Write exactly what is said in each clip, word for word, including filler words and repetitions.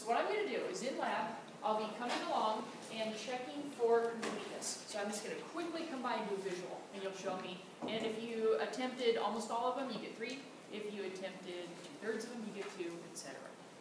So what I'm going to do is in lab, I'll be coming along and checking for completeness. So I'm just going to quickly come by and do a visual, and you'll show me. And if you attempted almost all of them, you get three. If you attempted two-thirds of them, you get two, et cetera.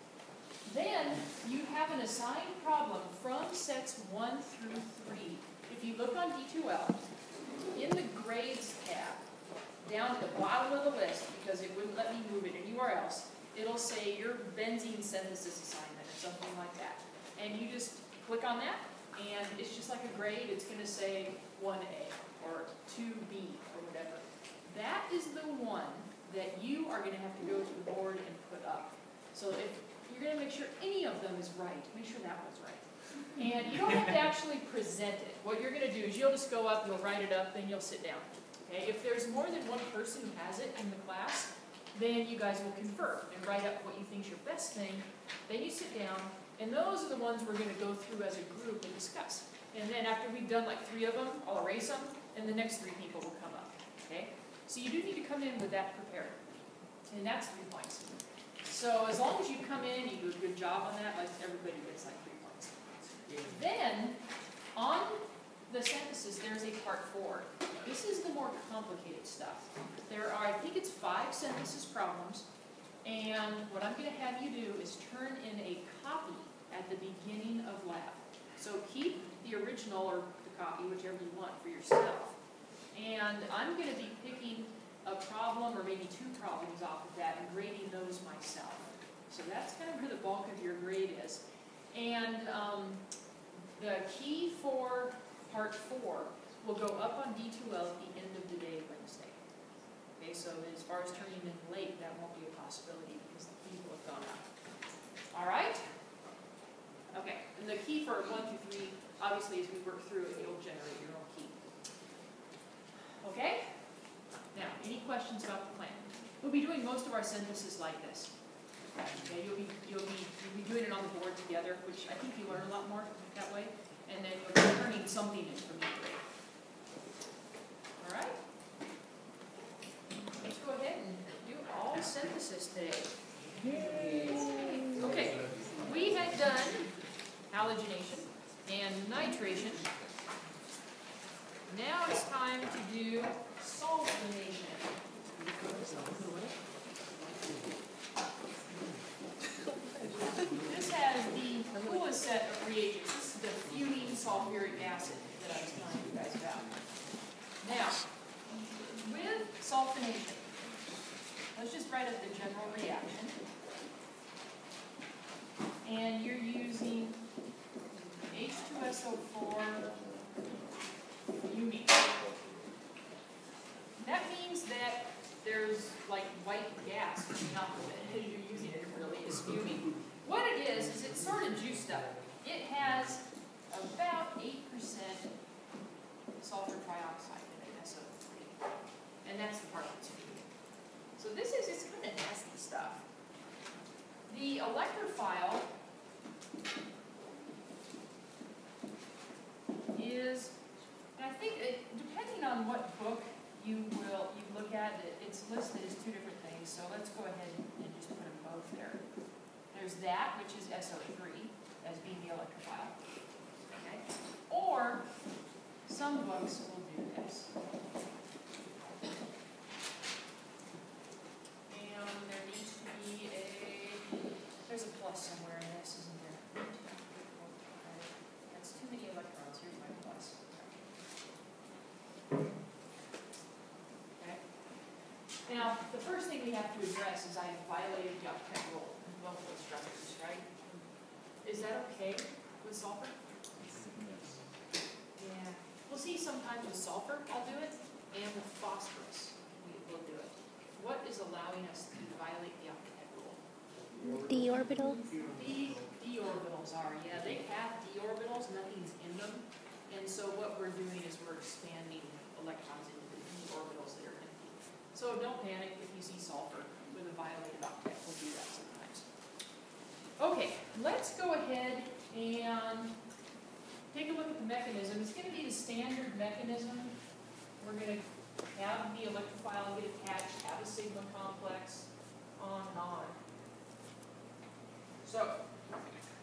Then you have an assigned problem from sets one through three. If you look on D two L, in the grades tab, down at the bottom of the list, because it wouldn't let me move it anywhere else, it'll say your benzene synthesis assignment or something like that. And you just click on that, and it's just like a grade. It's going to say one A or two B or whatever. That is the one that you are going to have to go to the board and put up. So if you're going to make sure any of them is right, make sure that one's right. And you don't have to actually present it. What you're going to do is you'll just go up, you'll write it up, then you'll sit down. Okay? If there's more than one person who has it in the class, then you guys will confer and write up what you think is your best thing. Then you sit down, and those are the ones we're going to go through as a group and discuss. And then after we've done like three of them, I'll erase them, and the next three people will come up. Okay? So you do need to come in with that prepared. And that's three points. So as long as you come in, you do a good job on that, like everybody gets like three points. Then, on the synthesis, there's a part four. This is the more complicated stuff. There are, I think it's five synthesis problems, and what I'm going to have you do is turn in a copy at the beginning of lab. So keep the original or the copy, whichever you want, for yourself. And I'm going to be picking a problem or maybe two problems off of that and grading those myself. So that's kind of where the bulk of your grade is. And um, the key for part four will go up on D two L at the end of the day Wednesday. Okay, so as far as turning in late, that won't be a possibility because the keys will have gone up. All right? Okay, and the key for one through three, obviously, as we work through it, you'll generate your own key. Okay? Now, any questions about the plan? We'll be doing most of our synthesis like this. Okay, you'll be you'll be you'll be doing it on the board together, which I think you learn a lot more that way. And then you'll be turning something in from each grade. All right. Let's go ahead and do all synthesis today. Yay. Okay, we had done halogenation and nitration. Now it's time to do sulfonation. This has the coolest set of reagents. This is the fuming sulfuric acid that I was telling you guys about. Now, with sulfonation, let's just write up the general reaction. And you're using H two S O four fuming. That means that there's like white gas coming out of it as you're using it. It really is fuming. What it is, is it's sort of juiced up. It has about eight percent sulfur trioxide in it, S O three. And that's the part that's fuming. So this is it's kind of nasty stuff. The electrophile is, and I think it, depending on what book you will you look at, it, it's listed as two different things. So let's go ahead and just put them both there. There's that, which is S O three, as being the electrophile. Okay? Or some books will do this. And there needs to be a, there's a plus somewhere in this, isn't there? That's too many electrons. Here's my plus. Okay? Now, the first thing we have to address is I have violated the octet rule in both those structures, right? Is that okay with sulfur? Yeah. We'll see sometimes with sulfur, I'll do it, and with phosphorus, we will do it. What is allowing us to violate the octet rule? D orbital? The d orbitals are, yeah, they have d orbitals, nothing's in them. And so what we're doing is we're expanding electrons into the d orbitals that are empty. So don't panic if you see sulfur with a violated octet. We'll do that sometimes. Okay, let's go ahead and take a look at the mechanism. It's going to be the standard mechanism. We're going to have the electrophile get attached, have a sigma complex, on and on. So,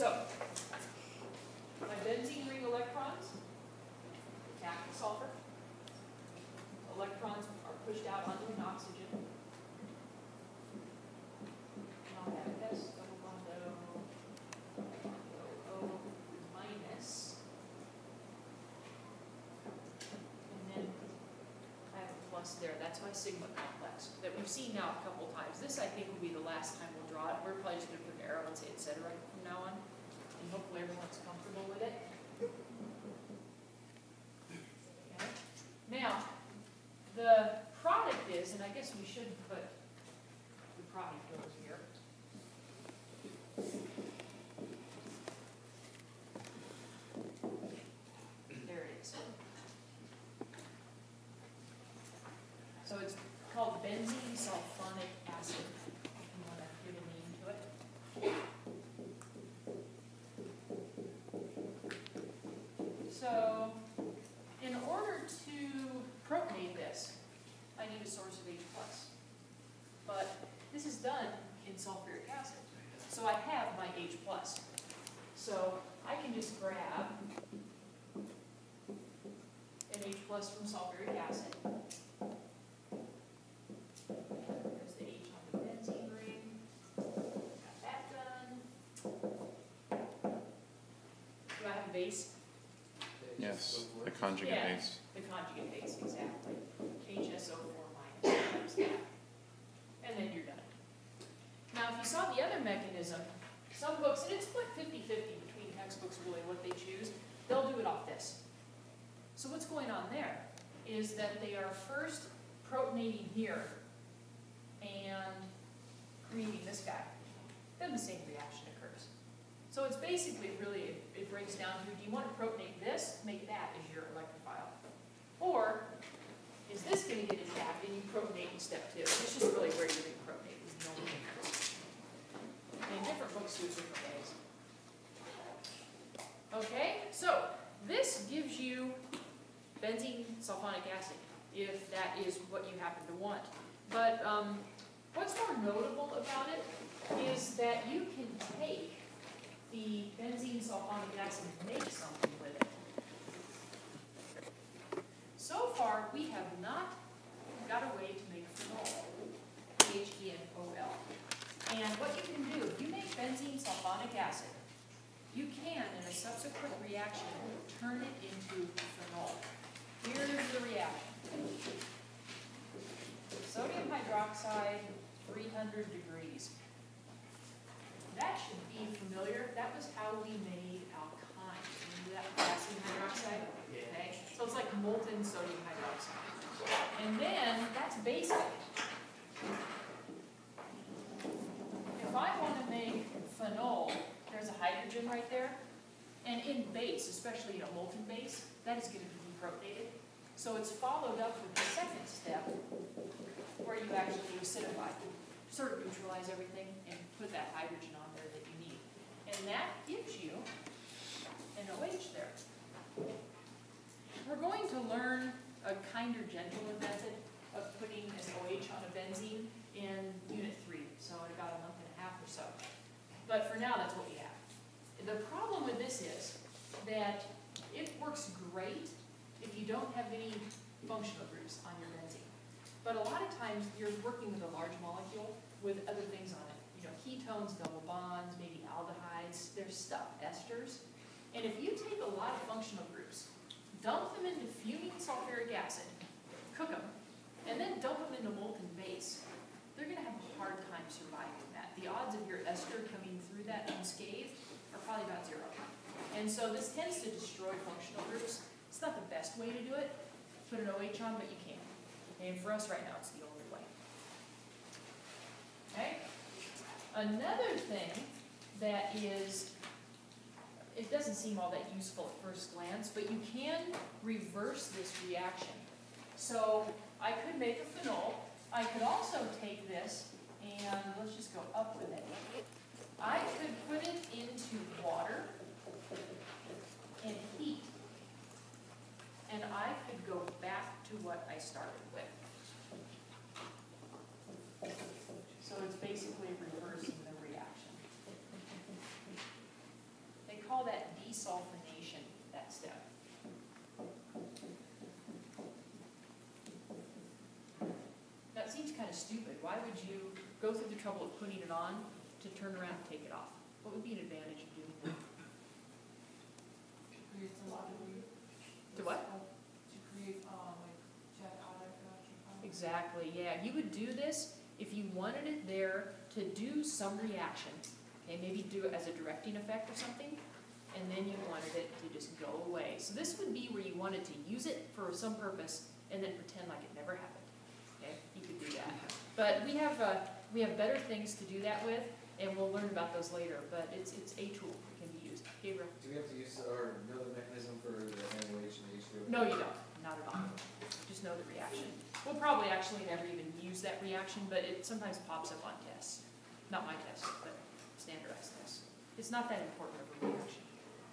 So, my benzene ring electrons attack the sulfur. Electrons are pushed out onto an oxygen. And I'll have S double bond O, O, O minus. And then I have a plus there. That's my sigma complex that we've seen now a couple times. This, I think, will be the last time we'll draw it. We're probably just going to put an arrow and say et cetera from now on. And hopefully everyone's comfortable with it. Okay. Now, the product is, and I guess we should put the product over here. There it is. So it's called benzene sulfonic acid. If you want to give a name to it. So, in order to protonate this, I need a source of H plus. But this is done in sulfuric acid. So I have my H plus. So I can just grab an H plus from sulfuric acid. There's the H on the benzene ring. Got that done. Do I have a base? Yes, the conjugate Yeah. base. The conjugate base, exactly. H S O four minus times that. And then you're done. Now, if you saw the other mechanism, some books, and it's split fifty fifty between textbooks really what they choose, they'll do it off this. So what's going on there is that they are first protonating here and creating this guy. Then the same reaction occurs. So it's basically really, it, it breaks down to, do you want to protonate this, make that as your electrophile? Or is this going to get attacked and you protonate in step two? It's just really where you're going to protonate is the only difference. And different books do it different ways. Okay, so this gives you benzene sulfonic acid, if that is what you happen to want. But um, what's more notable about it is that you can take the benzene sulfonic acid and make something with it. So far, we have not got a way to make phenol, H E N O L. And what you can do, if you make benzene sulfonic acid, you can, in a subsequent reaction, turn it into phenol. Here's the reaction. Sodium hydroxide, three hundred degrees. That should be familiar. That was how we made alkyne. Remember that potassium hydroxide? Okay. So it's like molten sodium hydroxide. And then that's basic. If I want to make phenol, there's a hydrogen right there. And in base, especially in a molten base, that is going to be protonated. So it's followed up with the second step where you actually acidify, sort of neutralize everything and put that hydrogen on there that you need. And that gives you an O H there. We're going to learn a kinder, gentler method of putting an O H on a benzene in unit three, so in about a month and a half or so. But for now, that's what we have. The problem with this is that it works great if you don't have any functional groups on your benzene. But a lot of times you're working with a large molecule with other things on it. You know, ketones, double bonds, maybe aldehydes, there's stuff, esters. And if you take a lot of functional groups, dump them into fuming sulfuric acid, cook them, and then dump them into molten base, they're going to have a hard time surviving that. The odds of your ester coming through that unscathed are probably about zero. And so this tends to destroy functional groups. It's not the best way to do it, put an O H on, but you can. And for us right now, it's the only way. Okay? Another thing that is, it doesn't seem all that useful at first glance, but you can reverse this reaction. So I could make a phenol. I could also take this and let's just go up with it. I could put it into water and heat. And I could go back to what I started with. So it's basically reversing the reaction. why would you go through the trouble of putting it on to turn around and take it off? What would be an advantage of doing that? Creates a lot of. To what? To create, um, like, jet product production. Exactly, yeah. You would do this if you wanted it there to do some reaction. Okay, maybe do it as a directing effect or something, and then you wanted it to just go away. So this would be where you wanted to use it for some purpose and then pretend like it never happened. Okay, you could do that. But we have uh, we have better things to do that with, and we'll learn about those later. But it's it's a tool that can be used. Gabriel? Do we have to use or know the mechanism for the N O H and the H two O? No, you don't. Not at all. Just know the reaction. We'll probably actually never even use that reaction, but it sometimes pops up on tests. Not my tests, but standardized tests. It's not that important of a reaction.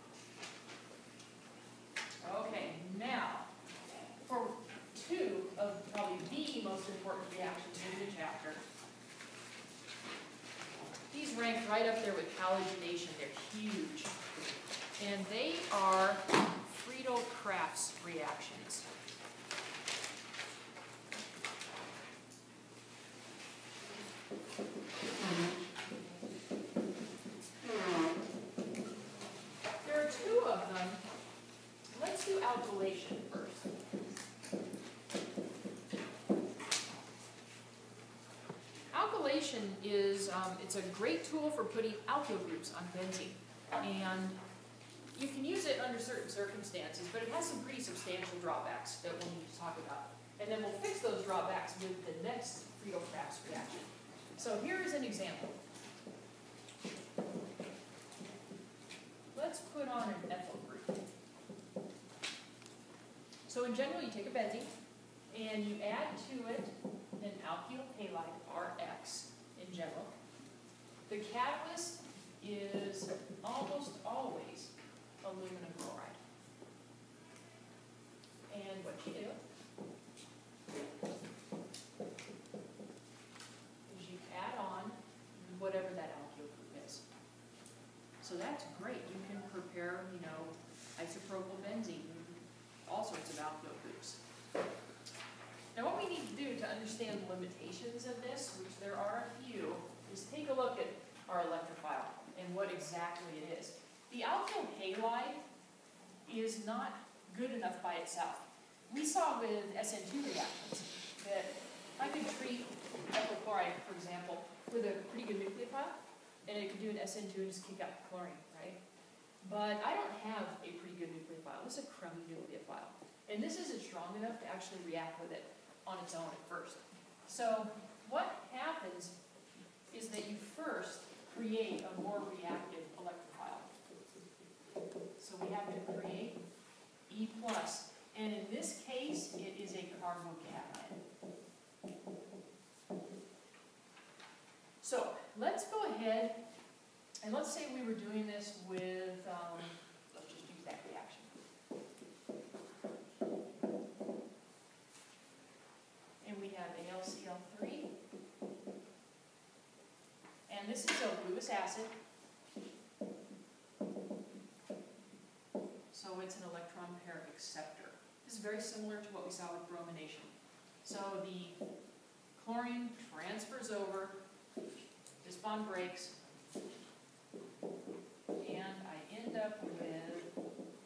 Okay, now, for two of probably the most important reactions in the chapter, these rank right up there with halogenation. They're huge. And they are Friedel-Crafts reactions. There are two of them. Let's do alkylation first. Alkylation is, um, it's a great tool for putting alkyl groups on benzene. And you can use it under certain circumstances, but it has some pretty substantial drawbacks that we'll need to talk about. And then we'll fix those drawbacks with the next Friedel-Crafts reaction. So here is an example. Let's put on an ethyl group. So in general, you take a benzene and you add to it an alkyl halide, R X in general. The catalyst is almost always aluminum chloride. And what you do is you add on whatever that alkyl group is. So that's great. You can prepare, you know, isopropyl benzene, all sorts of alkyl groups. Now what we need to do to understand the limitations of this, which there are a few, is take a look at our electrophile and what exactly it is. The alkyl halide is not good enough by itself. We saw with S N two reactions that I could treat ethyl chloride, for example, with a pretty good nucleophile, and it could do an S N two and just kick out the chlorine, right? But I don't have a pretty good nucleophile. This is a crummy nucleophile. And this isn't strong enough to actually react with it on its own at first. So what happens is that you first create a more reactive electrophile. So we have to create E plus, and in this case, it is a carbocation. So let's go ahead, and let's say we were doing this with, um, let's just use that reaction. And we have A L C L three. And this is a Lewis acid. So it's an electron pair acceptor. This is very similar to what we saw with bromination. So the chlorine transfers over, this bond breaks, and I end up with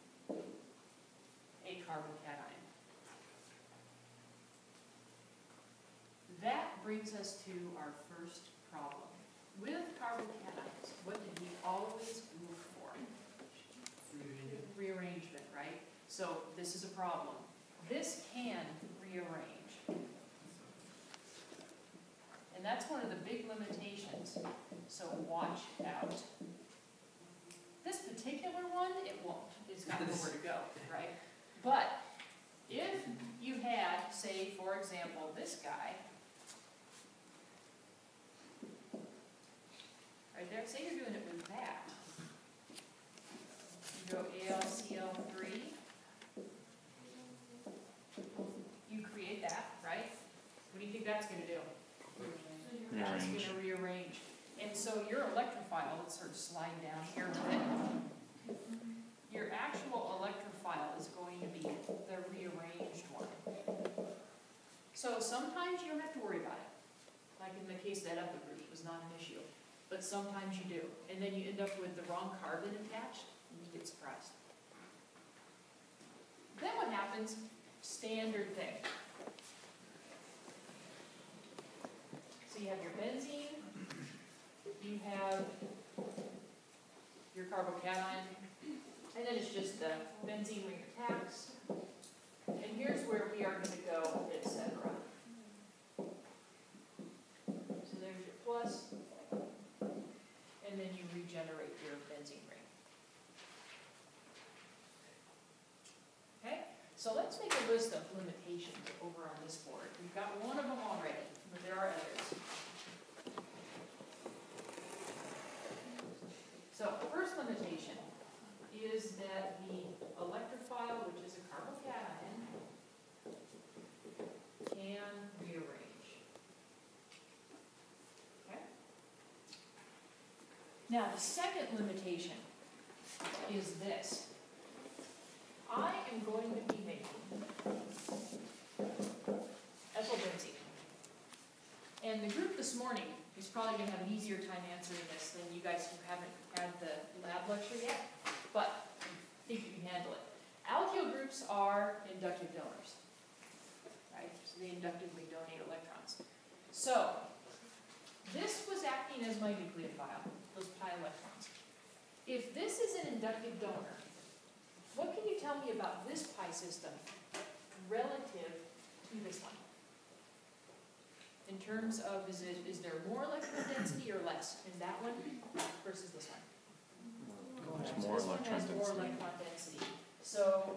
a carbocation. That brings us to our first problem. With carbocations, what did we always look for? Rearrangement, right? So this is a problem. This can rearrange. And that's one of the big limitations, so watch out. This particular one, it won't. It's got nowhere to go, right? But if you had, say, for example, this guy, right there, say you're doing it with that. You go A L C L three. You create that, right? What do you think that's going to do? That's going to rearrange. And so your electrophile, let's sort of slide down here a bit. Your actual electrophile is going to be the rearranged one. So sometimes you case that other group was not an issue. But sometimes you do, and then you end up with the wrong carbon attached, and you get surprised. Then what happens? Standard thing. So you have your benzene, you have your carbocation, and then it's just the benzene ring attacks. And here's where we are going to go, et cetera. So there's your plus, and then you regenerate your benzene ring. Okay, so let's make a list of limitations over on this board. We've got one of them already, but there are others. So the first limitation is that the electrophile, which is a carbocation, can rearrange. Okay? Now the second limitation is this. I am going to be making ethylbenzene. And the group this morning is probably going to have an easier time answering this than you guys who haven't had the lab lecture yet, but I think you can handle it. Alkyl groups are inductive donors, right? So they inductively donate electrons. So this was acting as my nucleophile, those pi electrons. If this is an inductive donor, what can you tell me about this pi system relative to this one? In terms of, is it is there more electron density or less in that one versus this one? There's So more this one electron has more density. electron density. So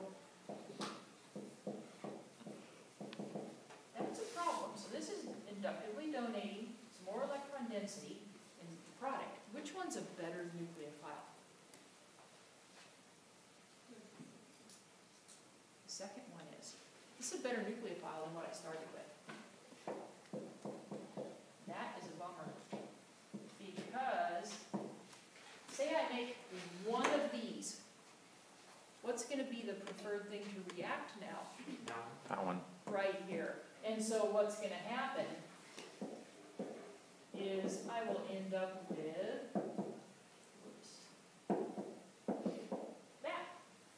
that's a problem. So this is inductively donating some more electron density in the product. Which one's a better nucleophile? The second one is. This is a better nucleophile than what I started with. That is a bummer. Because, say I make one of these, what's going to be the preferred thing to react now? That one. Right here. And so what's going to happen is I will end up with, whoops, that.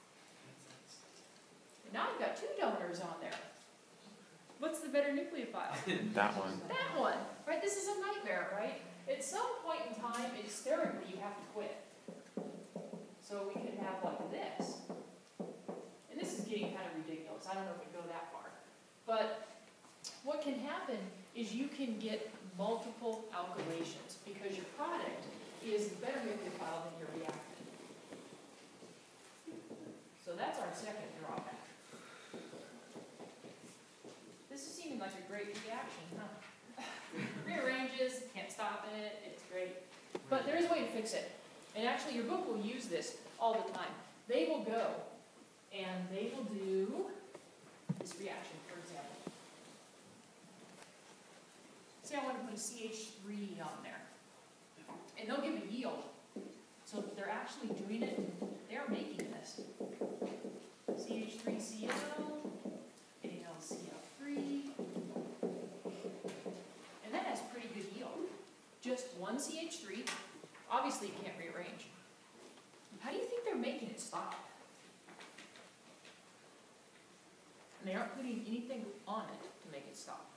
And now I've got two donors on there. What's the better nucleophile? That one. That one, right? This is a nightmare, right? At some point in time, hysterically, you have to quit. So we could have like this. And this is getting kind of ridiculous. I don't know if we go that far. But what can happen is you can get multiple alkylations because your product is the better nucleophile than your reactant. So that's our second drawback. This is seeming like a great reaction, huh? Rearranges, can't stop it, it's great. But there is a way to fix it. And actually your book will use this all the time. They will go and they will do this reaction, for example. See, I want to put a C H three on there. And they'll give a yield. So they're actually doing it, they are making this. C H three C L, A L C L three. And that has pretty good yield. Just one C H three. Obviously, it can't rearrange. How do you think they're making it stop? And they aren't putting anything on it to make it stop.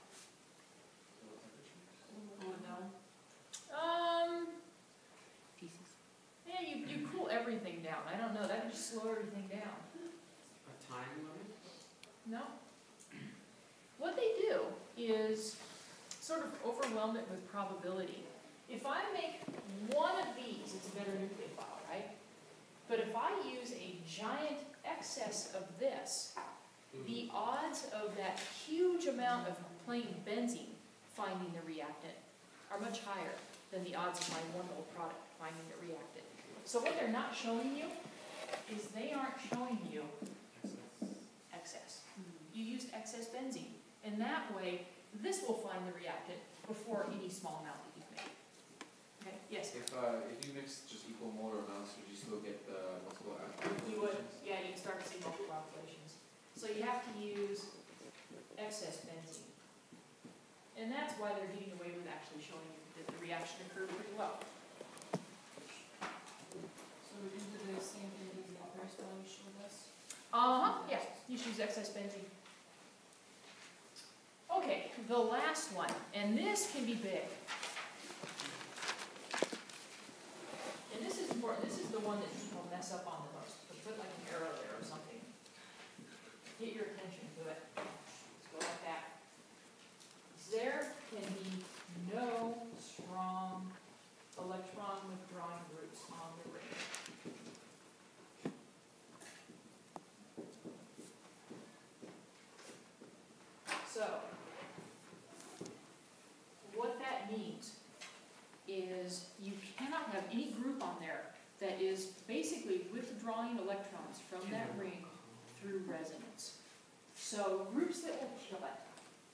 Oh, no. Um, pieces. Yeah, you, you cool everything down. I don't know. That would just slow everything down. A time limit? No. What they do is sort of overwhelm it with probability. If I make one of these, it's a better nucleophile, right? But if I use a giant excess of this, the odds of that huge amount of plain benzene finding the reactant are much higher than the odds of my one little product finding the reactant. So what they're not showing you is they aren't showing you excess. You used excess benzene. And that way, this will find the reactant before any small amount that you've made. Okay, yes? If, uh, if you mix just equal molar amounts, would you still get the multiple You would, alkylations? yeah, you'd start to see multiple alkylations. So you have to use excess benzene. And that's why they're getting away with actually showing you that the reaction occurred pretty well. So we do the same thing with the others while you show this? Uh-huh, yeah, you should use excess benzene. Okay, the last one, and this can be big. And this is important, this is the one that people mess up on the most. So put like an arrow there or something. Get your attention to it. Let's go like that. There can be no strong electron withdrawing groups on the ring. So, what that means is you cannot have any group on there that is basically withdrawing electrons from that ring through resonance. So, groups that will kill it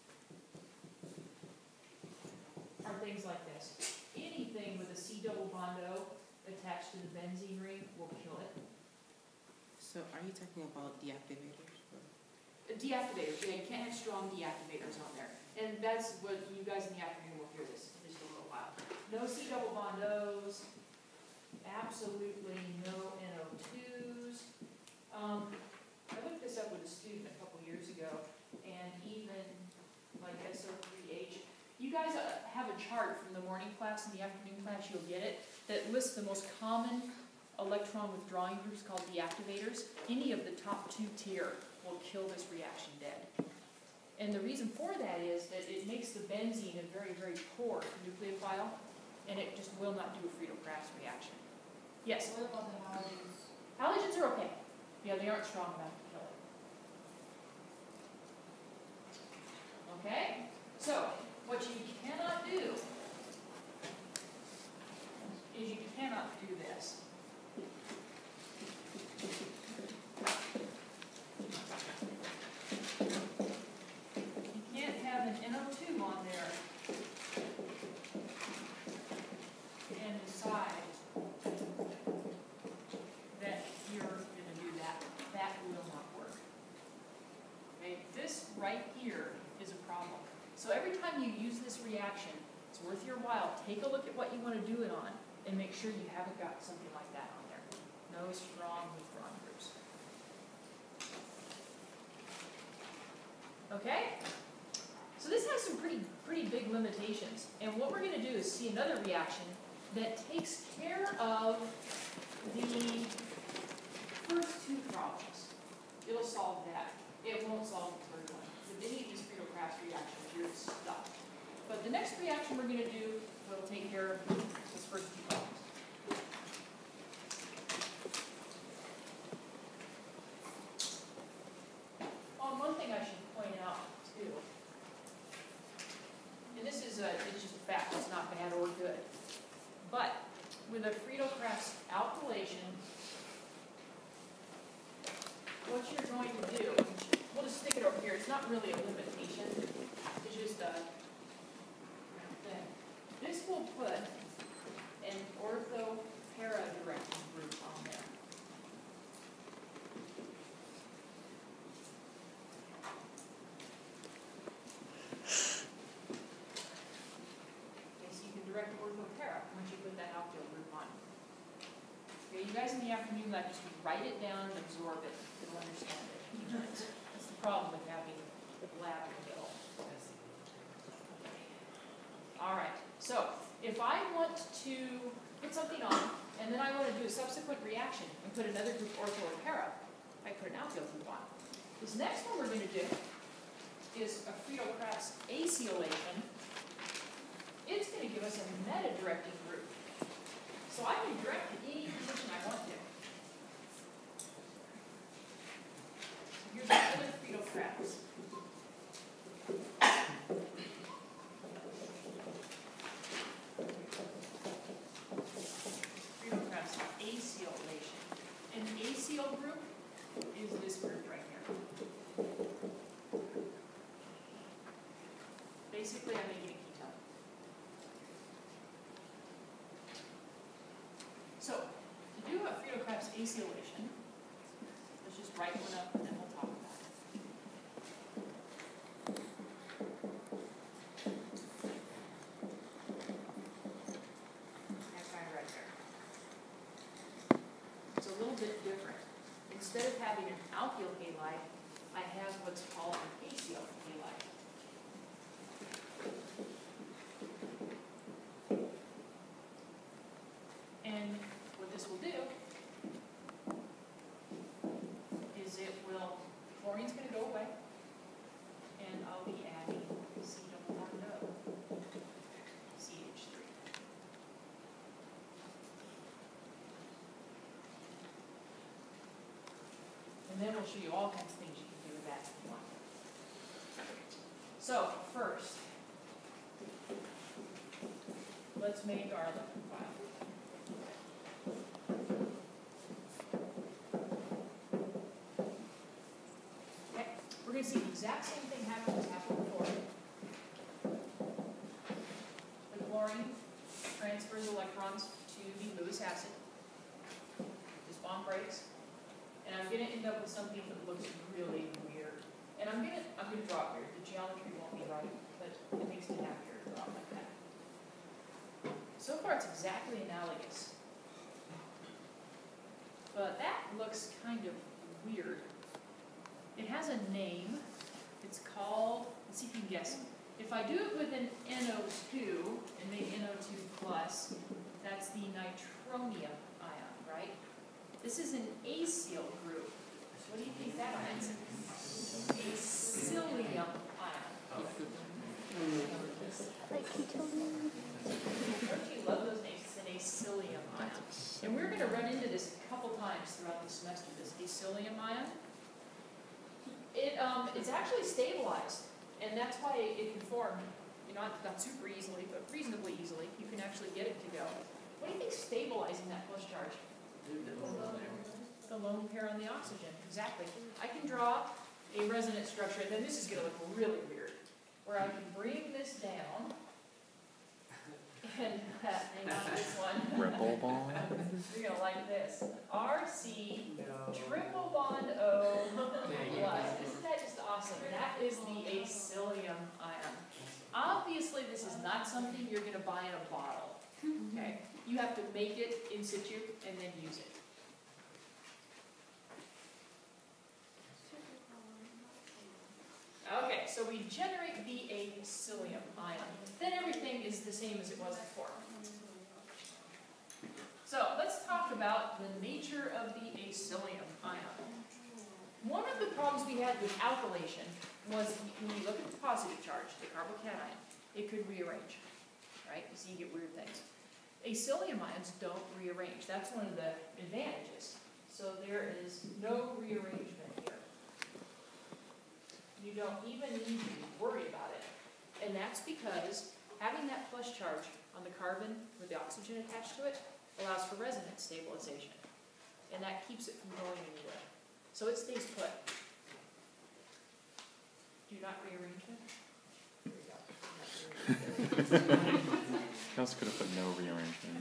are things like this. Anything with a C double bond O attached to the benzene ring will kill it. So are you talking about deactivators? Deactivators, yeah, you can't have strong deactivators on there. And that's what you guys in the afternoon will hear this in just a little while. No C double bond O's, absolutely no N O twos. Um, I looked this up with a student a couple years ago, and even like S O three H. You guys uh, have a chart from the morning class and the afternoon class, you'll get it, that lists the most common electron withdrawing groups called deactivators. Any of the top two tier will kill this reaction dead. And the reason for that is that it makes the benzene a very, very poor nucleophile, and it just will not do a Friedel-Crafts reaction. Yes? What about the halogens? Halogens are okay. Yeah, they aren't strong enough to kill it. Okay? So, what you cannot do is you cannot do this. You can't have an N O two on there and decide that you're going to do that. That will not work. Okay? This right here is a problem. So every time you use this reaction, it's worth your while. Take a look at what you want to do it on and make sure you haven't got something like that on there. No strong withdrawing groups. Okay? So this has some pretty, pretty big limitations. And what we're going to do is see another reaction that takes care of the first two problems. It'll solve that. It won't solve the third one. With any of these Friedel-Crafts reactions, you're stuck. But the next reaction we're going to do will take care of these first two problems. Oh, one thing I should point out too, and this is a, it's just a fact, it's not bad or good, but with a Friedel-Crafts alkylation, what you're going to do, we'll just stick it over here, it's not really a limitation, it's just a thing. This will put an ortho-para-directed group on there. Okay, so you can direct ortho-para once you put that alkyl group on. Okay, you guys in the afternoon lab just write it down and absorb it. You'll understand it. That's the problem with having the lab in the middle. All right, so if I want to put something on, and then I want to do a subsequent reaction and put another group ortho or para, I put an alkyl group on. This next one we're going to do is a Friedel-Crafts acylation. It's going to give us a meta-directing group. So I can direct to any position I want to. Here's another Friedel-Crafts. Friedel-Crafts acylation. An acyl group is this group right here. Basically, I'm making a ketone. So, to do a Friedel-Crafts acylation, let's just write one up and then we'll talk about it. instead of having an alkyl halide, I have what's called an acyl halide. And what this will do is it will, chlorine's going to go away, and I'll be adding C double bond O, C H three. And then we'll show you all kinds of things you can do with that if you want. So, first, let's make our liquid file. Okay, we're going to see the exact same thing happen as happened before. The chlorine transfers electrons to the Lewis acid. This bond breaks. And I'm going to end up with something that looks really weird. And I'm going to I'm going to draw it weird. The geometry won't be right, but it makes me happier to draw it like that. So far, it's exactly analogous. But that looks kind of weird. It has a name. It's called, let's see if you can guess. If I do it with an N O two and make N O two plus, that's the nitronium ion, right? This is an acyl group. What do you think that ion is? A psyllium ion. Like you told me. Don't you love those names? It's an acylium ion. And we're going to run into this a couple times throughout the semester, this acylium ion. It, um, it's actually stabilized, and that's why it, it can form, you know, not, not super easily, but reasonably easily. You can actually get it to go. What do you think stabilizing that plus charge? The lone pair on the oxygen, exactly. I can draw a resonance structure, and then this is going to look really weird, where I can bring this down, and uh, hang on this one. Ripple bond. You're going to like this. R C triple bond O plus. Isn't that just awesome? That is the acylium ion. Obviously, this is not something you're going to buy in a bottle. Okay? You have to make it in situ and then use it. Okay, so we generate the acylium ion. Then everything is the same as it was before. So let's talk about the nature of the acylium ion. One of the problems we had with alkylation was when you look at the positive charge, the carbocation, it could rearrange, right? So you get weird things. Acylium ions don't rearrange. That's one of the advantages. So there is no rearrangement here. You don't even need to worry about it. And that's because having that plus charge on the carbon with the oxygen attached to it allows for resonance stabilization. And that keeps it from going anywhere. So it stays put. Do you not rearrange it? There you go. I also could have put no rearrangement.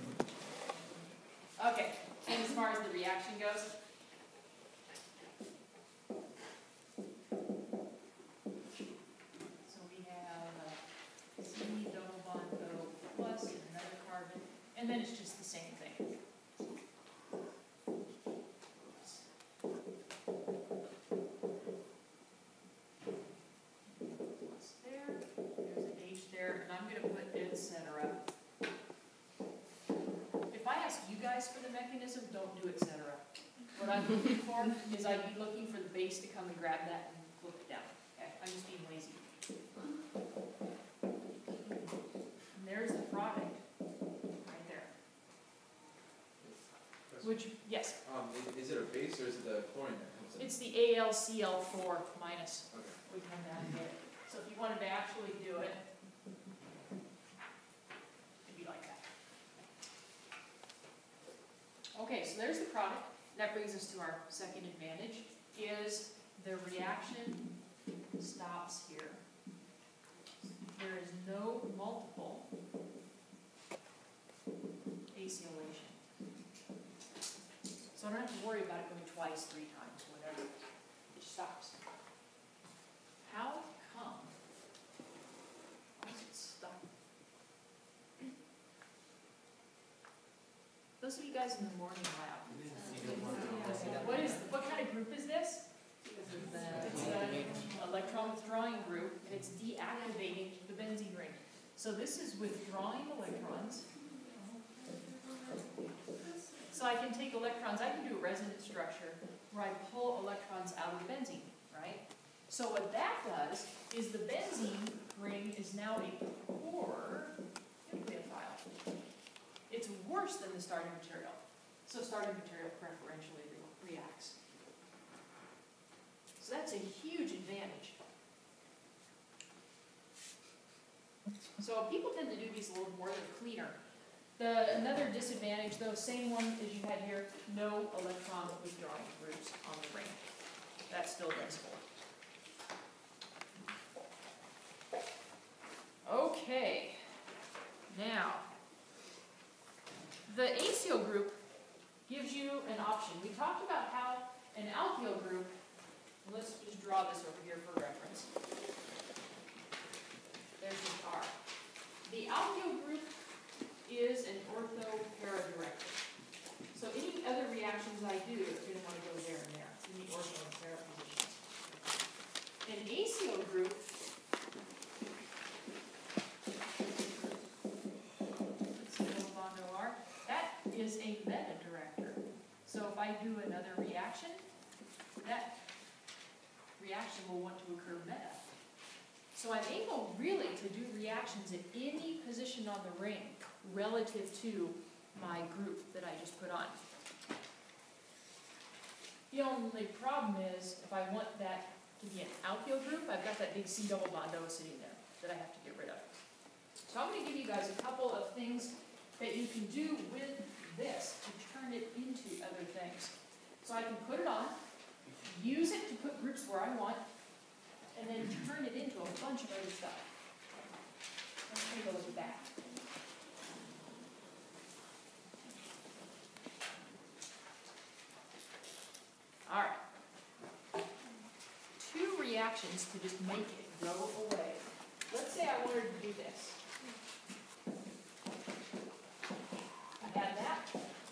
Okay, and as far as the reaction goes, so we have uh, C double bond O plus and another carbon, and then it's just the same thing. Plus there, there's an H there, and I'm going to put et cetera. If I ask you guys for the mechanism, don't do et cetera. What I'm looking for is I'd be looking for the base to come and grab that and flip it down. Okay, I'm just being lazy. And there's the product right there. Which, yes, Um, i- is it a base or is it the chlorine that comes in? it's the A L C L four minus. Okay. We come down and get it. So if you wanted to actually do it, it'd be like that. Okay, so there's the product. That brings us to our second advantage, is the reaction stops here. There is no multiple acylation. So I don't have to worry about it going twice, three times, whatever. It stops. How come? Why does it stop? Those of you guys in the morning lab, what is, what it's deactivating the benzene ring. So this is withdrawing electrons. So I can take electrons, I can do a resonance structure where I pull electrons out of the benzene, right? So what that does is the benzene ring is now a poor nucleophile. It's worse than the starting material. So starting material preferentially re reacts. So that's a huge advantage. So people tend to do these a little more, they're cleaner. The, another disadvantage, though, same one as you had here, no electron withdrawing groups on the ring. That still does hold. Okay, now, the acyl group gives you an option. We talked about how an alkyl group, let's just draw this over here for reference. There's the R. The alkyl group is an ortho-para-directed. So any other reactions I do are going to want to go there and there, in the ortho and para positions. An acyl group, let's see, no bond O R, that is a meta-director. So if I do another reaction, that reaction will want to occur meta. So I'm able really to do reactions at any position on the ring relative to my group that I just put on. The only problem is if I want that to be an alkyl group, I've got that big C double bond O sitting there that I have to get rid of. So I'm going to give you guys a couple of things that you can do with this to turn it into other things. So I can put it on, use it to put groups where I want, and then turn it into a bunch of other stuff. Let's take a look at that. All right. Two reactions to just make it go away. Let's say I wanted to do this. I had that.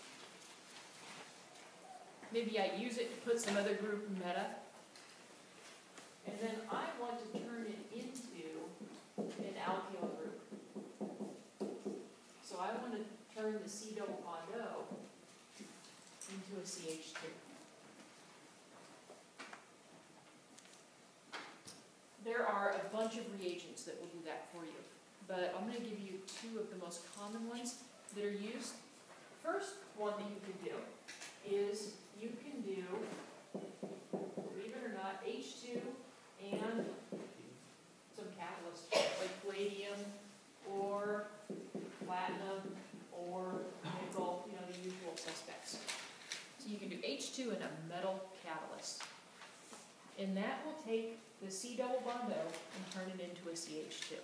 Maybe I use it to put some other group meta. And then I want to turn it into an alkyl group. So I want to turn the C double bond O into a C H two. There are a bunch of reagents that will do that for you, but I'm going to give you two of the most common ones that are used. First one that you can do is you can do, believe it or not, H two and some catalyst, like palladium or platinum or nickel, you know, the usual suspects. So you can do H two and a metal catalyst. And that will take the C double bond O and turn it into a C H two.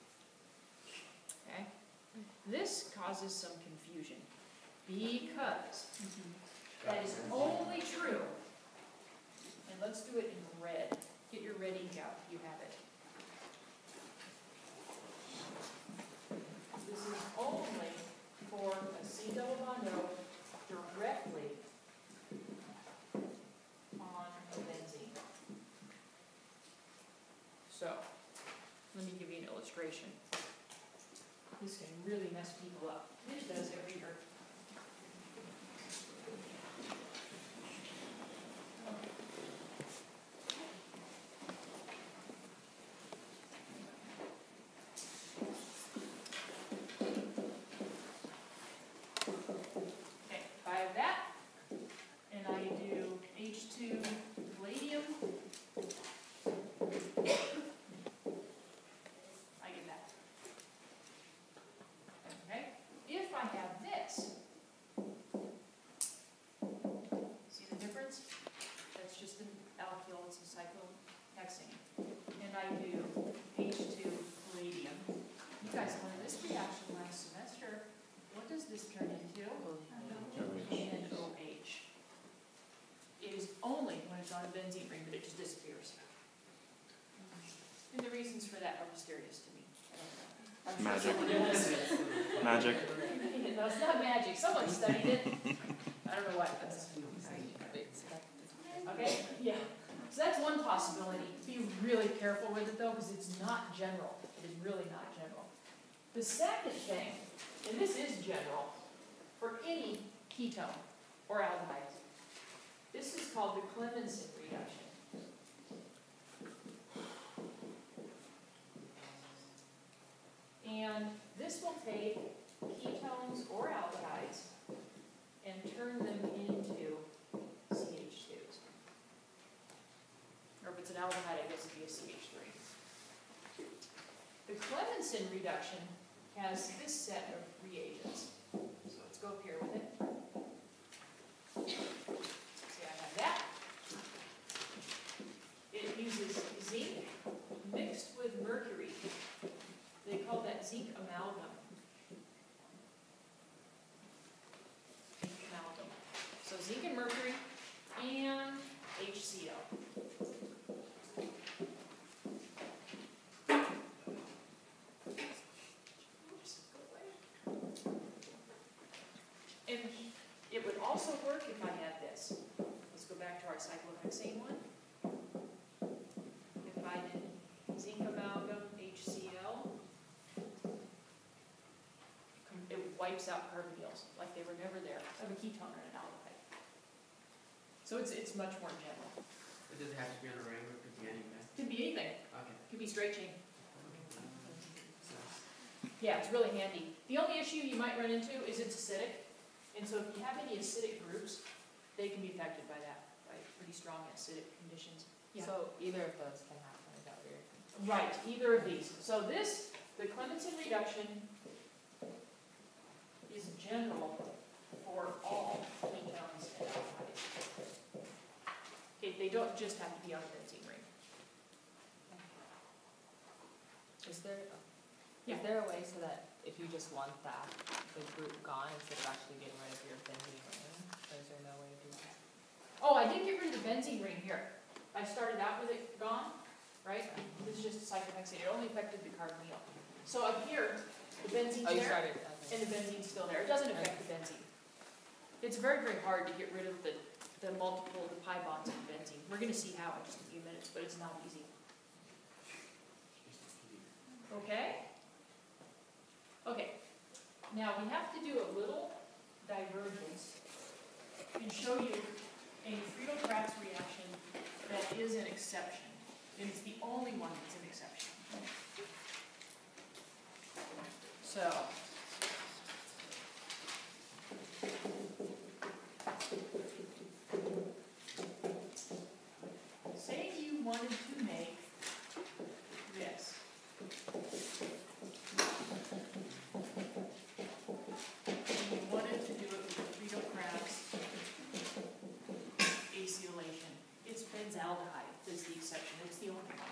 Okay? This causes some confusion because that is only true, and let's do it in red. Get your red ink out, you have it. This is only for a C double bond O directly on a benzene. So, let me give you an illustration. This can really mess people up. It does every year. Okay, if I have that, and I do H two palladium, I get that. Okay? If I have this, see the difference? That's just an alkyl, it's a cyclohexane. And I do H two palladium. You guys learned this reaction last semester. What does this turn into? N O H. It is only when it's on a benzene ring that it just disappears. And the reasons for that are mysterious to me. I don't know. I'm sure Magic. someone knows. Magic. No, it's not magic. Someone studied it. I don't know what. That's, okay? Yeah. So that's one possibility. Be really careful with it though, because it's not general. It is really not general. The second thing, and this is general, for any ketone or aldehyde, this is called the Clemmensen reduction. And this will take ketones or aldehydes and turn them into C H twos. Or if it's an aldehyde, I guess it'd be a C H three. The Clemmensen reduction has this set of reagents. So let's go up here with it. See, I have that. It uses zinc mixed with mercury. They call that zinc amalgam. Zinc amalgam. So zinc and mercury and H C L. Oops, go away. And it would also work if I had this. Let's go back to our cyclohexane one. If I did zinc amalgam, H C L, it wipes out carbonyls like they were never there of a ketone or an aldehyde. So it's it's much more general. It doesn't have to be on a ring, it could be anything. Could be anything. Okay. Could be straight chain. Yeah, it's really handy. The only issue you might run into is it's acidic, and so if you have any acidic groups, they can be affected by that, by pretty strong acidic conditions. Yeah. So either of those can happen, is that what you're saying? Right, either of these. So this, the Clemmensen reduction, is general for all ketones and aldehydes. Okay, they don't just have to be on a benzene ring. Is there, Yeah. is there a way so that if you just want that, the group gone instead of actually getting rid of your benzene ring? Or is there no way to do that? Oh, I did get rid of the benzene ring here. I started out with it gone, right? This is just a cyclohexane. It only affected the carbonyl. So up here, the benzene's Oh, you there, started, okay. and the benzene's still there. It doesn't affect the benzene. It's very, very hard to get rid of the, the multiple, the pi bonds of the benzene. We're going to see how in just a few minutes, but it's not easy. Okay? Okay. Now we have to do a little divergence and show you a Friedel-Crafts reaction that is an exception. And it's the only one that's an exception. So, say you wanted to make this. And you wanted to do it with the Friedel-Crafts acylation. It's benzaldehyde that's the exception. It's the only one.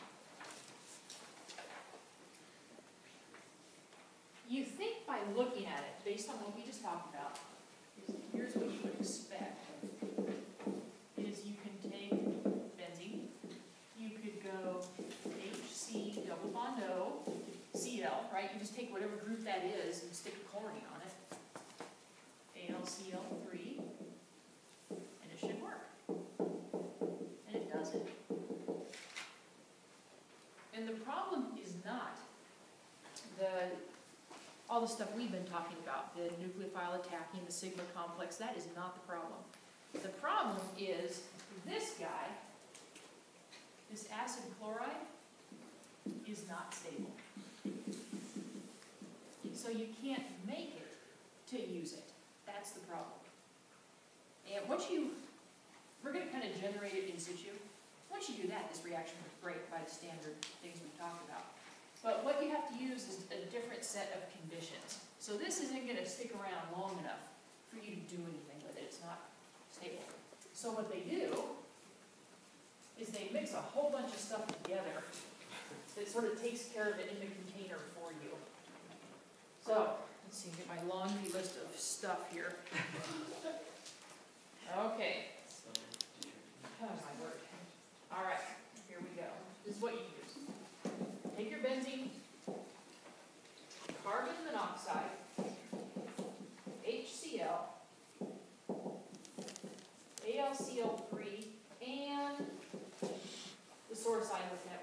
You think by looking at it, based on what we just talked about, is here's what you would expect. Is you can take benzene, you could go H C double bond O, C L, right? You just take whatever group that is and stick a chlorine on it. A L C L three, and it should work. And it doesn't. And the problem is not the all the stuff we've been talking about, the nucleophile attacking, the sigma complex. That is not the problem. The problem is this guy, this acid chloride, is not stable. So you can't make it to use it. That's the problem. And once you, we're going to kind of generate it in situ. Once you do that, this reaction will break by the standard things we talked about. But what you have to use is a different set of conditions. So this isn't going to stick around long enough for you to do anything with it. It's not stable. So what they do is they mix a whole bunch of stuff together that sort of takes care of it in the container for you. So, let's see, get my laundry list of stuff here. Okay. Oh, my word. All right, here we go. This is what you use. Take your benzene, carbon monoxide, H C L, A L C L three, and the source ion with network.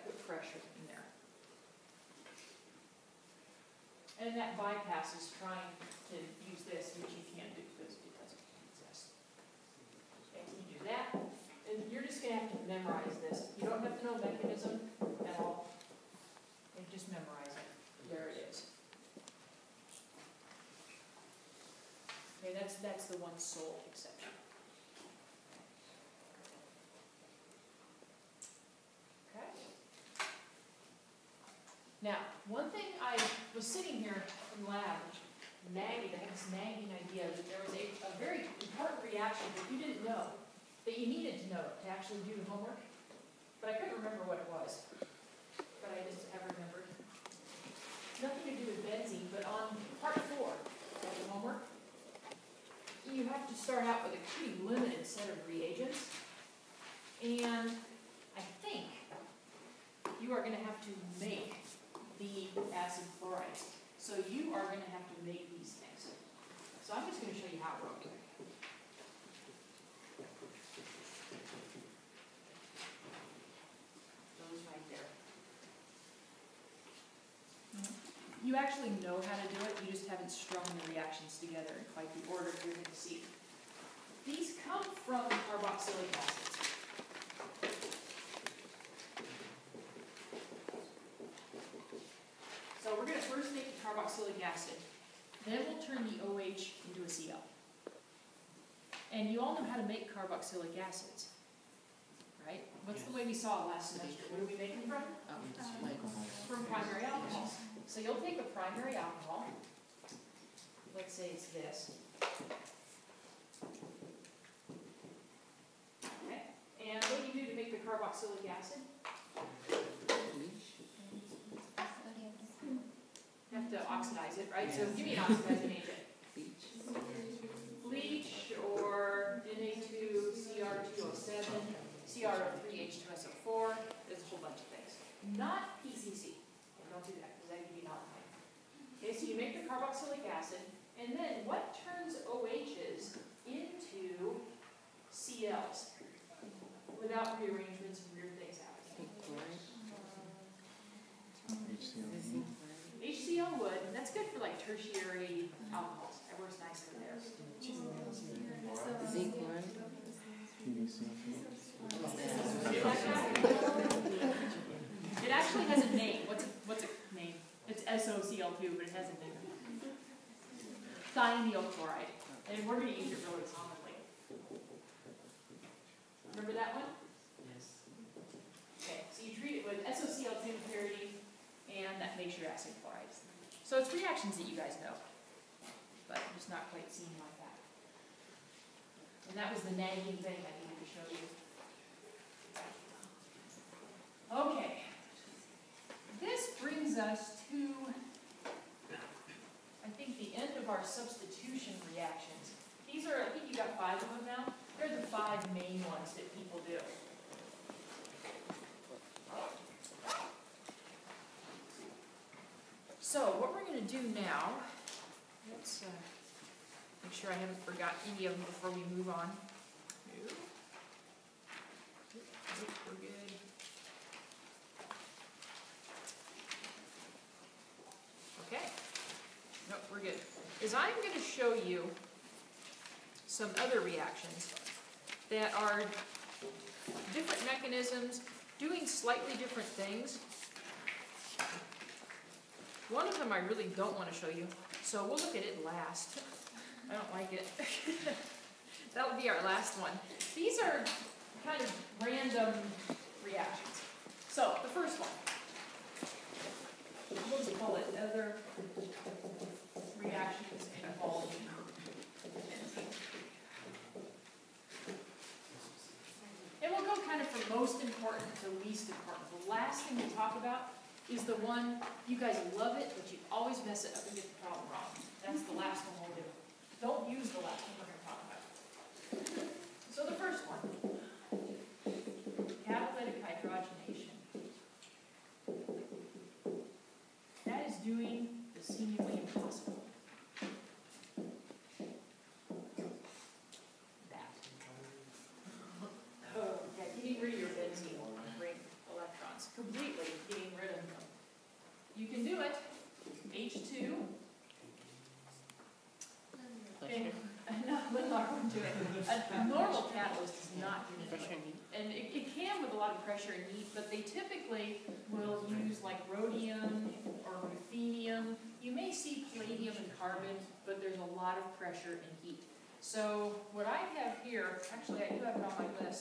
and that bypasses trying to use this, which you can't do because it doesn't exist. Okay, you do that, and you're just gonna have to memorize this. You don't have to know mechanism at all. And just memorize it. There it is. Okay, that's that's the one sole exception. Okay. Now, one thing I was sitting here in lab, nagging, I had this nagging idea that there was a, a very important reaction that you didn't know, that you needed to know to actually do the homework, but I couldn't remember what it was. But I just have remembered. Nothing to do with benzene, but on part four of the homework, you have to start out with a pretty limited set of reagents, and I think you are going to have to make the acid chloride. So you are going to have to make these things. So I'm just going to show you how it works. Those right there. You actually know how to do it, you just haven't strung the reactions together in quite the order you're going to see. These come from carboxylic acids. So we're going to first make the carboxylic acid, then we'll turn the O H into a C L. And you all know how to make carboxylic acids, right? What's the way we saw it last semester? What are we making from? From primary alcohols. So you'll take a primary alcohol, let's say it's this. Okay, and what do you do to make the carboxylic acid? You have to oxidize it, right? So give me an oxidizing agent. Bleach or N A two C R two O seven, C R O three H two S O four, there's a whole bunch of things. Not P C C. Don't do that, because that can be not fine. Okay, so you make the carboxylic acid, and then what turns O H's into C L's without rearrangements and weird things happening? H C L would, and that's good for like tertiary alcohols. That works nicely there. Zinc chloride. It actually has a name. What's it, what's its name? It's S O C L two, but it has a name. Thionyl chloride. And we're going to use it really commonly. Remember that one? Yes. Okay, so you treat it with S O C L two impurity, and that makes your acid chloride. So it's reactions that you guys know, but just not quite seen like that. And that was the nagging thing I needed to show you. Okay. This brings us to, I think, the end of our substitution reactions. These are, I think you got five of them now. They're the five main ones that people do. So what we're going to do now, let's uh, make sure I haven't forgot any of them before we move on. Nope. Nope, we're good. Okay. Nope, we're good. Is I'm going to show you some other reactions that are different mechanisms doing slightly different things. One of them I really don't want to show you, so we'll look at it last. I don't like it. That'll be our last one. These are kind of random reactions. So, the first one. We'll just call it other reactions involving benzene. And we'll go kind of from most important to least important. The last thing we talk about is the one, you guys love it, but you always mess it up and get the problem wrong. That's the last one we'll do. Don't use the last one we're going to talk about. So the first one, catalytic hydrogenation. That is doing the seemingly impossible. That. Oh, yeah, getting rid of your benzene ring electrons. Completely getting rid of them. You can do it. H two pressure and heat, but they typically will use like rhodium or ruthenium. You may see palladium and carbon, but there's a lot of pressure and heat. So what I have here, actually I do have it on my list,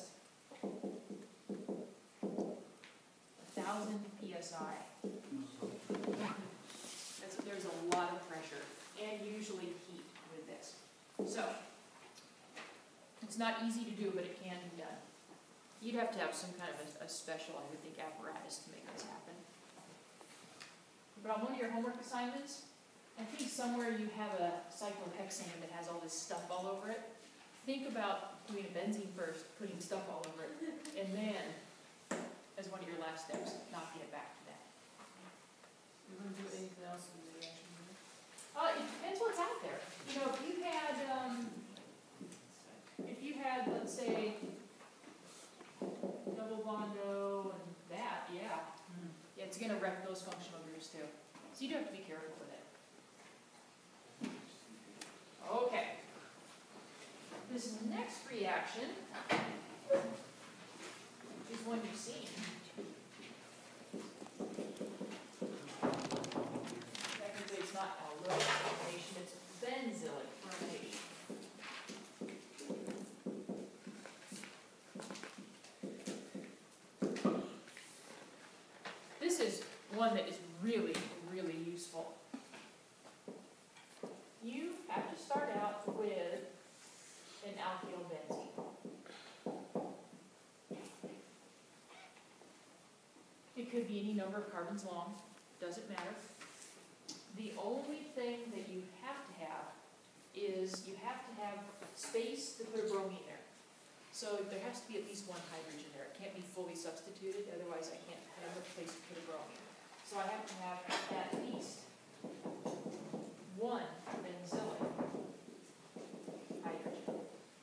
one thousand P S I. That's, there's a lot of pressure and usually heat with this. So, it's not easy to do, but it can be done. You'd have to have some kind of a, a special, I would think, apparatus to make this happen. But on one of your homework assignments, I think somewhere you have a cyclohexane that has all this stuff all over it. Think about doing a benzene first, putting stuff all over it, and then, as one of your last steps, knocking it back to that. You're gonna do anything else with the reaction unit? Uh, it depends what's out there. You know, if you had, um, if you had, let's say, double bondo and that, yeah. Yeah, it's gonna wreck those functional groups too. So you do have to be careful with it. Okay. This next reaction is one you've seen. Technically, it's not allylic fermentation, it's benzylic fermentation. This is one that is really, really useful. You have to start out with an alkyl benzene. It could be any number of carbons long, doesn't matter. The only thing that you have to have is you have to have space to put a bromine there. So there has to be at least one hydrogen there. It can't be fully substituted, otherwise I can't have a place to put a bromine. So I have to have at least one benzylic hydrogen.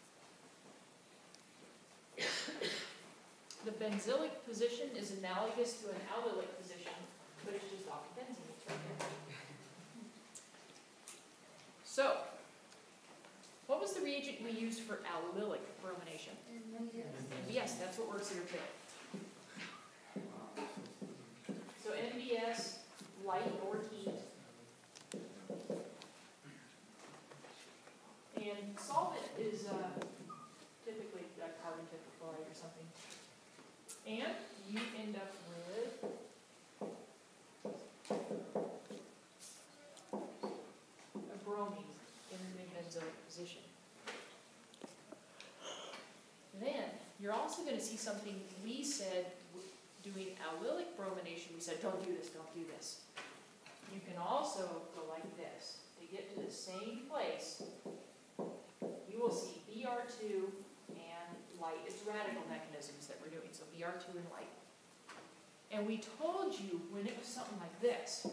The benzylic position is analogous to an allylic position, but it's just off benzene. It's right there. So, what was the reagent we used for allylic bromination? Yes, that's what works here too. So N B S, light or heat. And solvent is uh, typically a carbon tetrachloride or something. And you end up with a bromine in the benzoic position. Then, you're also going to see something we said doing allylic bromination. We said, don't do this, don't do this. You can also go like this. To get to the same place, you will see B R two and light. It's radical mechanisms that we're doing, so B R two and light. And we told you when it was something like this.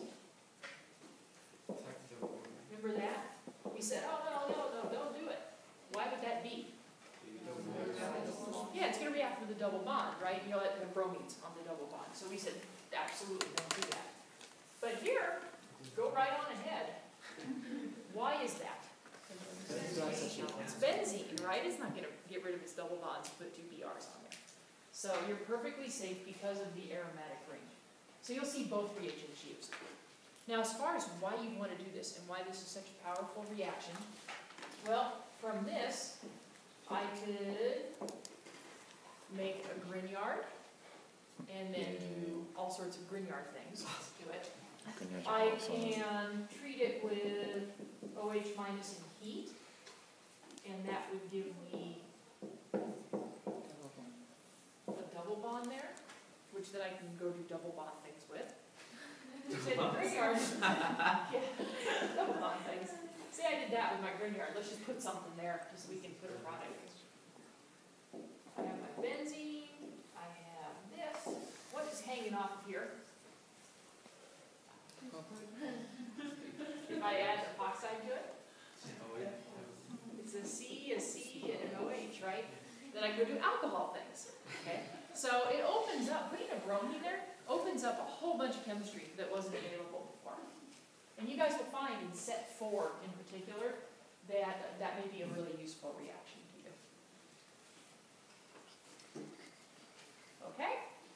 Remember that? We said, oh, no, no, no, don't do it. Why would that be? Yeah, it's going to react with a double bond, right? You know, the bromines on the double bond. So we said, absolutely don't do that. But here, go right on ahead. Why is that? It's benzene, right? It's not going to get rid of its double bonds, put two B Rs on there. So you're perfectly safe because of the aromatic ring. So you'll see both reagents used. Now, as far as why you want to do this and why this is such a powerful reaction, well, from this, I could make a Grignard and then do all sorts of Grignard things to it. I can treat it with O H minus and heat, and that would give me a double bond there, which then I can go do double bond things with. Say the Grignard. Yeah, double bond things. Say I did that with my Grignard. Let's just put something there just so we can put a product. I have my benzene. I have this. What is hanging off of here? If I add epoxide to it, it's a C, a C, and an O H, right? Then I go do alcohol things. Okay? So it opens up, putting a bromine there opens up a whole bunch of chemistry that wasn't available before. And you guys will find in set four in particular that that may be a really useful reaction to you. Okay?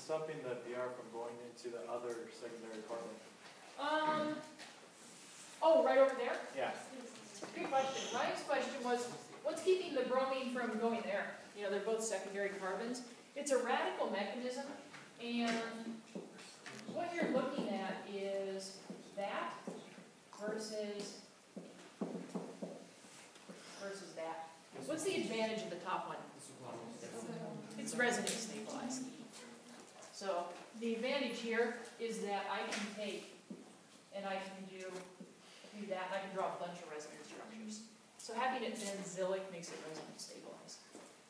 stopping the B R from going into the other secondary carbon? Um, oh, right over there? Yeah. Good question. Ryan's question was, what's keeping the bromine from going there? You know, they're both secondary carbons. It's a radical mechanism, and what you're looking at is that versus, versus that. What's the advantage of the top one? It's resonance stabilized. So the advantage here is that I can take and I can do, do that, and I can draw a bunch of resonance structures. So having it benzylic makes it resonance stabilized.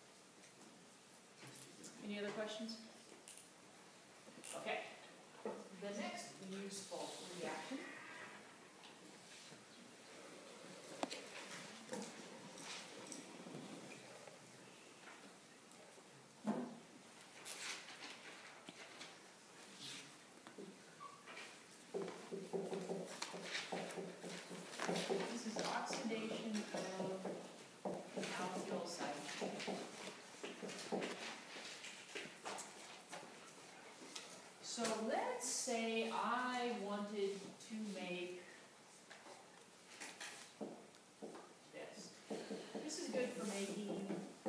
Any other questions? Okay. The next useful reaction this is oxidation of alkyl side. So let's say I wanted to make this. This is good for making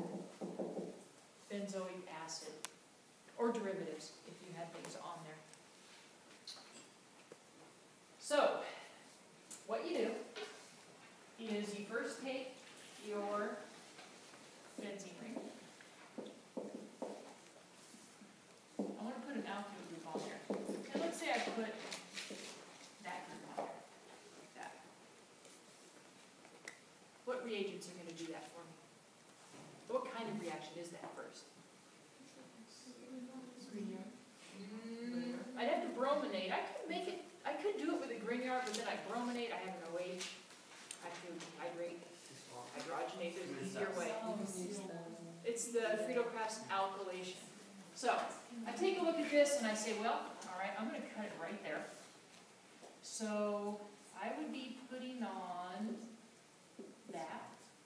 benzoic acid or derivatives if you had things on there. So what you do is you first take your benzene ring. I want to put an alkyl group on there. And let's say I put that group on there, like that. What reagents are going to do that for me? What kind of reaction is that first? Mm, I'd have to brominate. I could make it, I could do it with a Grignard, but then I brominate, I have an O H. I have to dehydrate, hydrogenate, there's an easier way. It's the Friedel-Crafts alkylation. So, I take a look at this and I say, well, all right, I'm going to cut it right there. So, I would be putting on that,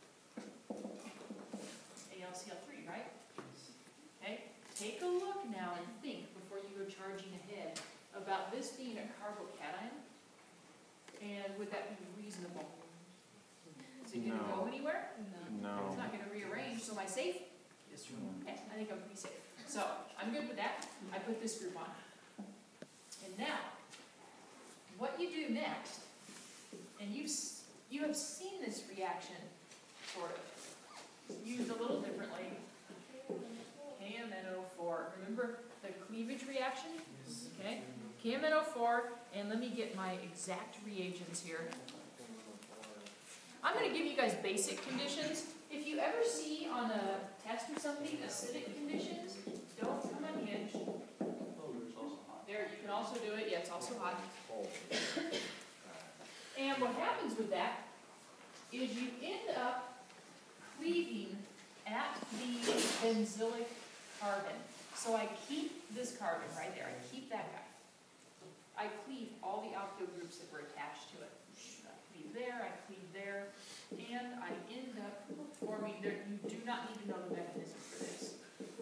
A L C L three, right? Okay, take a look now and think before you go charging ahead about this being a carbocation, and would that be reasonable? Is it going to No. go anywhere? No. It's not going to rearrange, so am I safe? Yes, you Okay, I think I'm pretty safe. So, I'm good with that. I put this group on. And now, what you do next, and you've, s- you have seen this reaction, sort of, used a little differently. K M N O four. Remember the cleavage reaction? Okay? K M N O four, and let me get my exact reagents here. I'm going to give you guys basic conditions. If you ever see on a test or something acidic conditions, don't come unhinged. There, you can also do it. Yeah, it's also hot. And what happens with that is you end up cleaving at the benzylic carbon. So I keep this carbon right there. I keep that guy. I cleave all the alkyl groups that were attached to it. I cleave there, I cleave there, and I end up forming, there, you do not need to know the mechanism for this.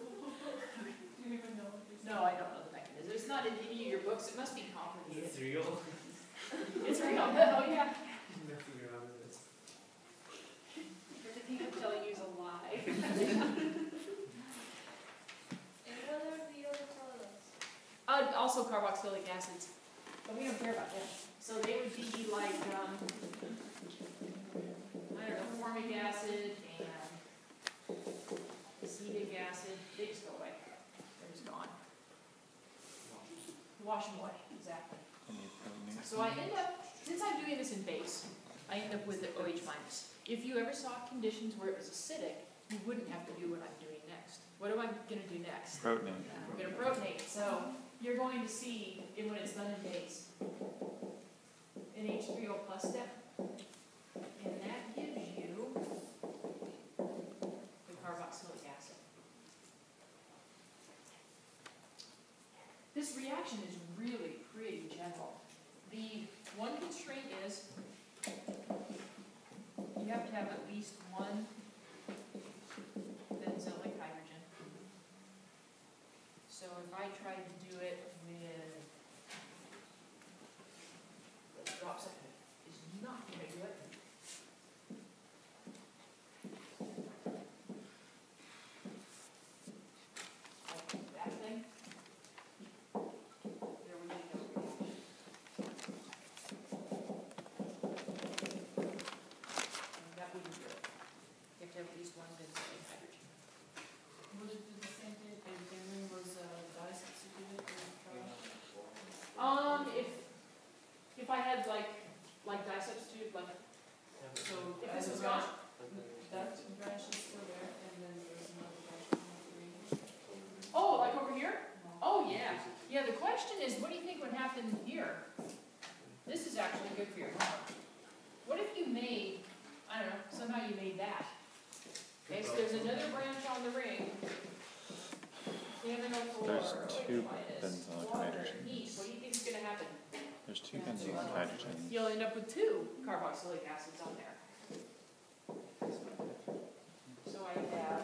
No, I don't know the mechanism. It's not in any of your books. It must be complicated. It's real. It's real. Oh, yeah. Nothing around this. Everything I'm telling you is a lie. And what are the other products? Uh, also carboxylic acids, but we don't care about them. So they would be like, um, I don't know, formic acid and acetic acid. They just go away. They're just gone. Wash them away, exactly. So I end up, since I'm doing this in base, I end up with the O H minus. If you ever saw conditions where it was acidic, you wouldn't have to do what I'm doing next. What am I going to do next? Protonate. I'm going to protonate. So you're going to see it when it's done in base, an H three O plus step, and that gives you the carboxylic acid. This reaction is really pretty general. The one constraint is you have to have at least one benzylic hydrogen. So if I tried to two minus benzylic water and heat, hydrogens. what do you think is gonna happen? There's two benzylic hydrogens. You'll end up with two carboxylic acids on there. So I have,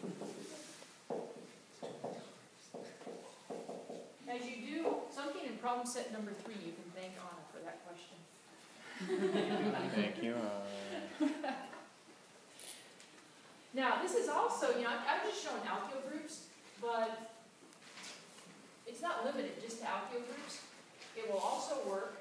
as you do something in problem set number three, you can thank Anna for that question. Thank you. Uh, Now, this is also, you know, I'm I'm just showing alkyl groups, but it's not limited just to alkyl groups. It will also work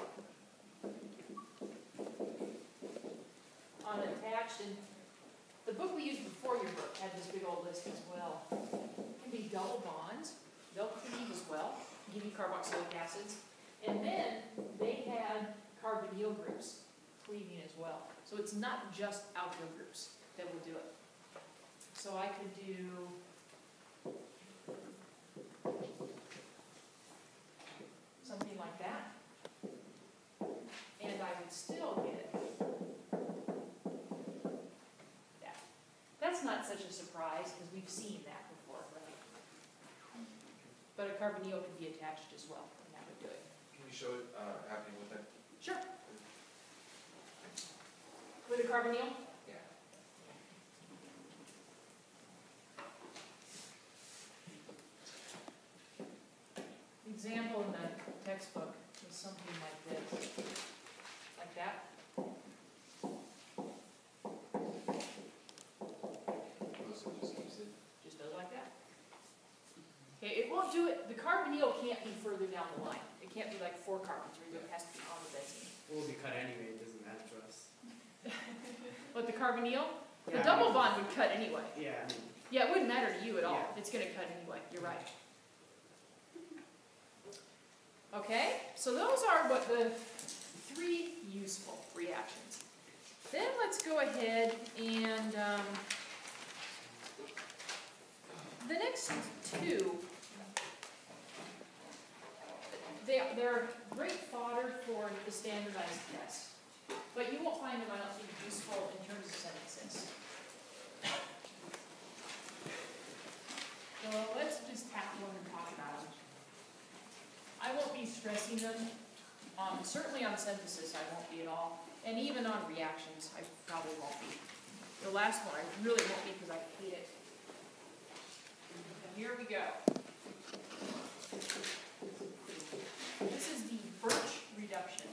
on attached, and the book we used before your book had this big old list as well. It can be double bonds, they'll cleave as well, give you carboxylic acids, and then they had carbonyl groups cleaving as well. So it's not just alkyl groups that will do it. So I could do something like that, and I would still get that. That's not such a surprise, because we've seen that before, right? But a carbonyl could be attached as well, and that would do it. Can you show it, uh, happening with that? Sure. With a carbonyl? Yeah. Example in the textbook is something like this, like that. Also just keeps it. Just does like that. Okay, it won't do it, the carbonyl can't be further down the line. It can't be like four carbons, or it has to be on the benzene. We'll be cut anyway, it doesn't matter to us. But the carbonyl, the Yeah, double I mean- bond would cut anyway. Yeah, I mean, Yeah, it wouldn't matter to you at all, Yeah. it's gonna cut anyway, you're right. Okay, so those are what the three useful reactions. Then let's go ahead and, um, the next two, they, they're great fodder for the standardized test, but you won't find them, I don't think, useful in terms of synthesis. So let's just tackle them and talk about them. I won't be stressing them, um, certainly on synthesis I won't be at all, and even on reactions I probably won't be. The last one I really won't be because I hate it. And here we go. This is the birch reduction.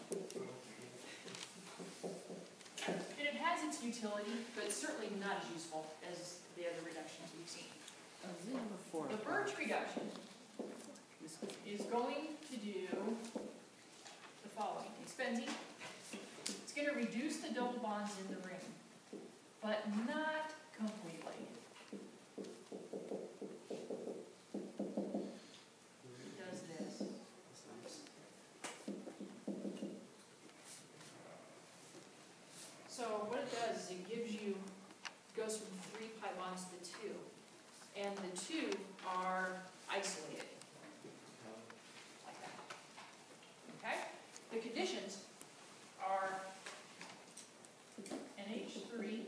And it has its utility, but it's certainly not as useful as the other reductions we've seen. Oh, is it number four? The birch reduction This one. is going to do the following. It's benzene. It's going to reduce the double bonds in the ring, but not completely. It does this. that's nice. So what it does is it gives you, goes from three pi bonds to two, and the two are isolated. Like that. Okay? The conditions are N H three,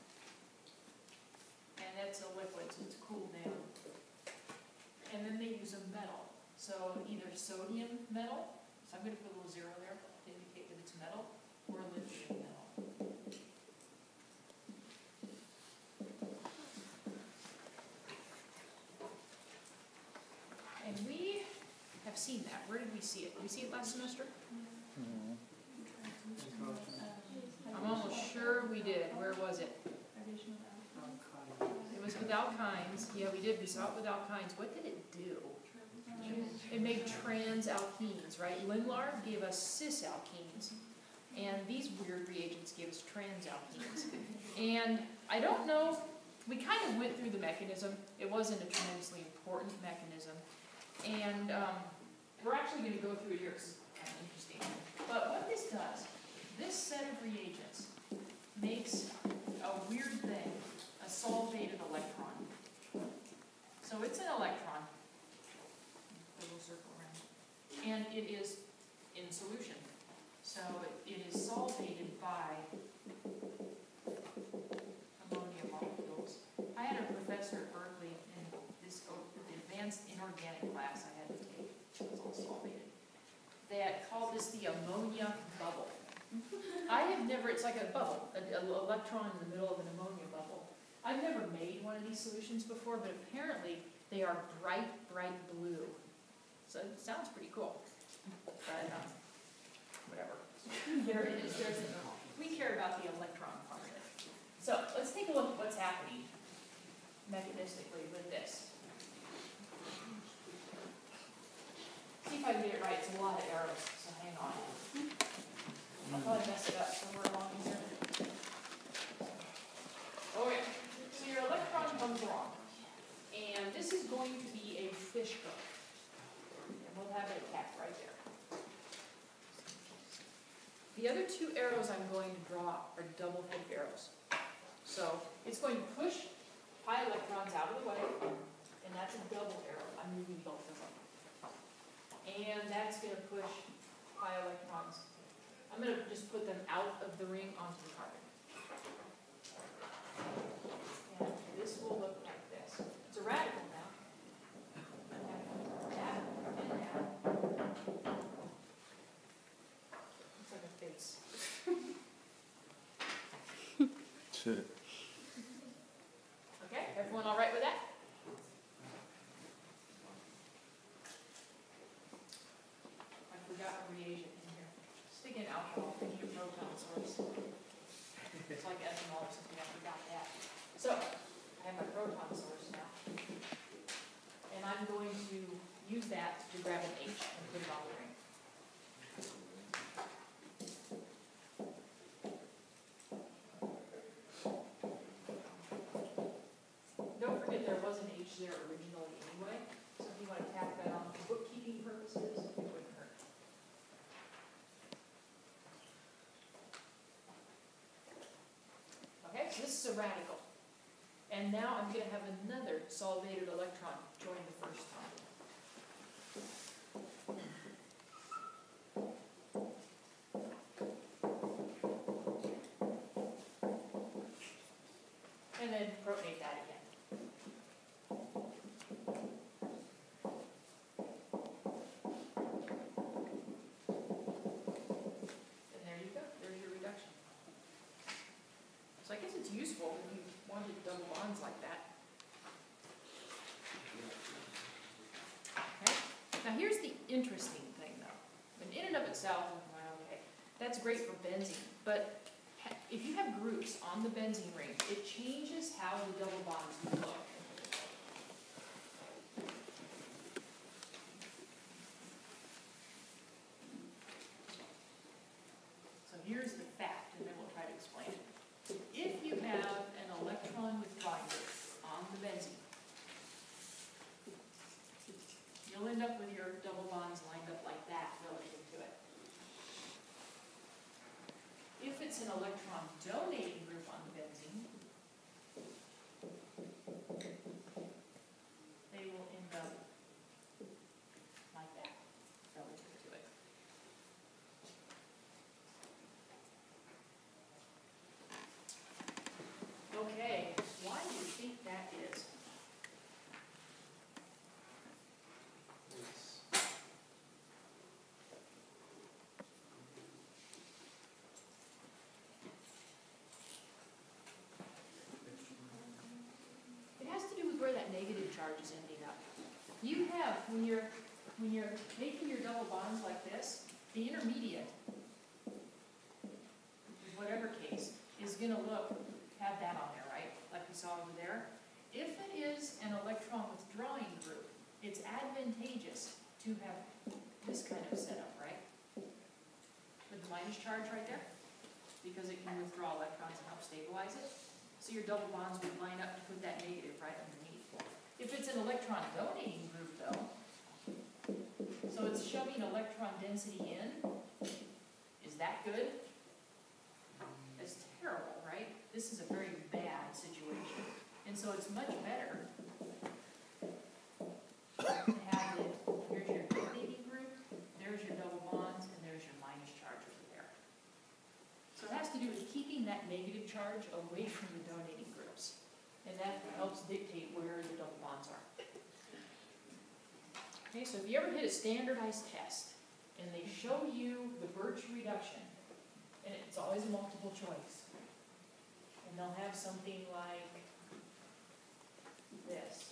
and that's a liquid, so it's cooled down. And then they use a metal. So either sodium metal, so I'm going to put a little zero there to indicate that it's metal, or lithium metal. And we have seen that. Where did we see it? Did we see it last semester? hmm. I'm almost sure we did. Where was it? It was with alkynes. Yeah, we did. We saw it with alkynes. What did it do? It made trans alkenes, right? Lindlar gave us cis alkenes. And these weird reagents gave us trans alkenes. And I don't know, we kind of went through the mechanism. It wasn't a tremendously important mechanism. And um, we're actually going to go through it here because it's kind of interesting. But what this does, this set of reagents makes a weird thing, a solvated electron. So it's an electron, a little circle around, and it is in solution. So it, it is solvated by ammonia molecules. I had a professor at Berkeley in this, the advanced inorganic class I had to take, it was all solvated, that called this the ammonia bubble. I have never, it's like a bubble, an electron in the middle of an ammonia bubble. I've never made one of these solutions before, but apparently they are bright, bright blue. So it sounds pretty cool, but um, whatever. There it is, there's it. We care about the electron part of it. So let's take a look at what's happening mechanistically with this. See if I can get it right, it's a lot of arrows, so hang on. I'll probably mess it up somewhere along here. Okay, so your electron comes along, and this is going to be a fish hook. And we'll have it attached right there. The other two arrows I'm going to draw are double-headed arrows. So it's going to push pi electrons out of the way, and that's a double arrow. I'm moving both of them. And that's going to push pi electrons. I'm going to just put them out of the ring onto the carbon. And this will look like this. It's a radical now. That and that. Looks like a face. Okay, everyone all right with that? I forgot a reagent in here. Stick in alcohol, we need a proton source. It's like ethanol or something, I forgot that. So, I have my proton source now. And I'm going to use that to grab an H and put it on the ring. Don't forget there was an H there originally anyway, so if you want to tack that on for bookkeeping purposes, it wouldn't hurt. Okay, so this is a radical. And now I'm going to have another solvated electron join the first time. And then protonate that again. And there you go, there's your reduction. So I guess it's useful if you wanted double bonds like that. Okay, now here's the interesting thing though. And in and of itself, well, okay, that's great for benzene, but if you have groups on the benzene ring, it changes how the double bonds look. So here's the fact, and then we'll try to explain it. If you have an electron withdrawing group on the benzene, you'll end up with your double bonds lined up like that relative to it. If it's an electron donating group on the benzene, they will end up like that relative to it. Okay, why do you think that is? It has to do with where that negative charge is ending up. You have, when you're, when you're making your double bonds like this, the intermediate, in whatever case, is going to look, have that on there, right? Like we saw over there. If it is an electron withdrawing group, it's advantageous to have this kind of setup, right? With the minus charge right there, because it can withdraw electrons and help stabilize it. So your double bonds would line up to put that negative right underneath. If it's an electron donating group though, so it's shoving electron density in, is that good? That's terrible, right? This is a very bad situation. And so it's much better to have it, here's your donating group, there's your double bonds, and there's your minus charge over there. So it has to do with keeping that negative charge away from the donating groups. And that helps dictate where the double bonds are. Okay, so if you ever hit a standardized test and they show you the Birch reduction, and it's always multiple choice, and they'll have something like this.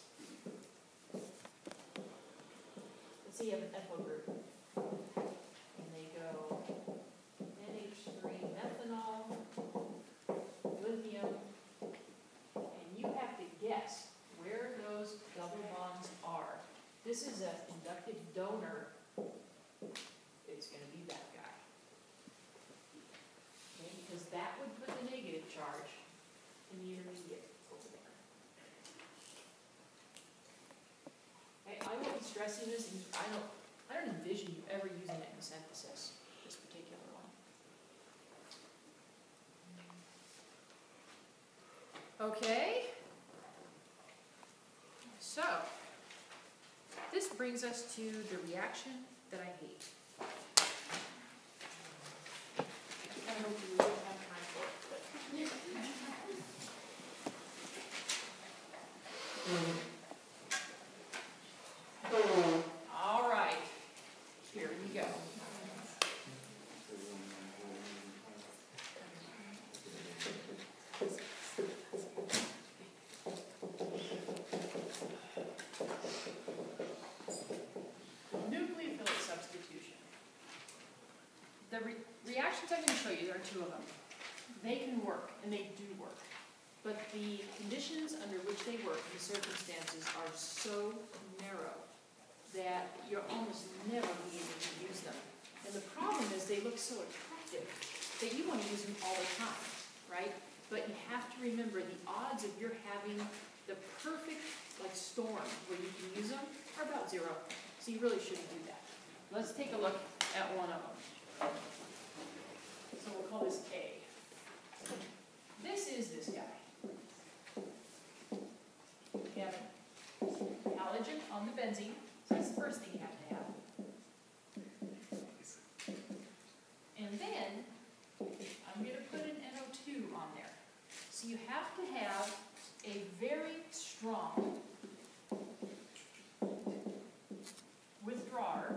Let's say you have an ethyl group, and they go N H three methanol, lithium, and you have to guess where those double bonds are. This is an inductive donor. It's going to be that guy. Okay, because that would put the negative charge in the intermediate over there. Okay, I will be stressing this, and I don't, I don't envision you ever using it in synthesis, this particular one. Okay. So, this brings us to the reaction that I hate. I don't know if you really have time for it, but. All right, here we go. Nucleophilic substitution. The re reactions I'm going to show you, there are two of them. They can work, and they do work. But the conditions under which they work, the circumstances, are so narrow that you'll almost never be able to use them. And the problem is they look so attractive that you want to use them all the time, right? But you have to remember the odds of your having the perfect like storm where you can use them are about zero. So you really shouldn't do that. Let's take a look at one of them. So we'll call this A. This is this guy. We have halogen on the benzene. So that's the first thing you have to have. And then I'm going to put an N O two on there. So you have to have a very strong withdrawer.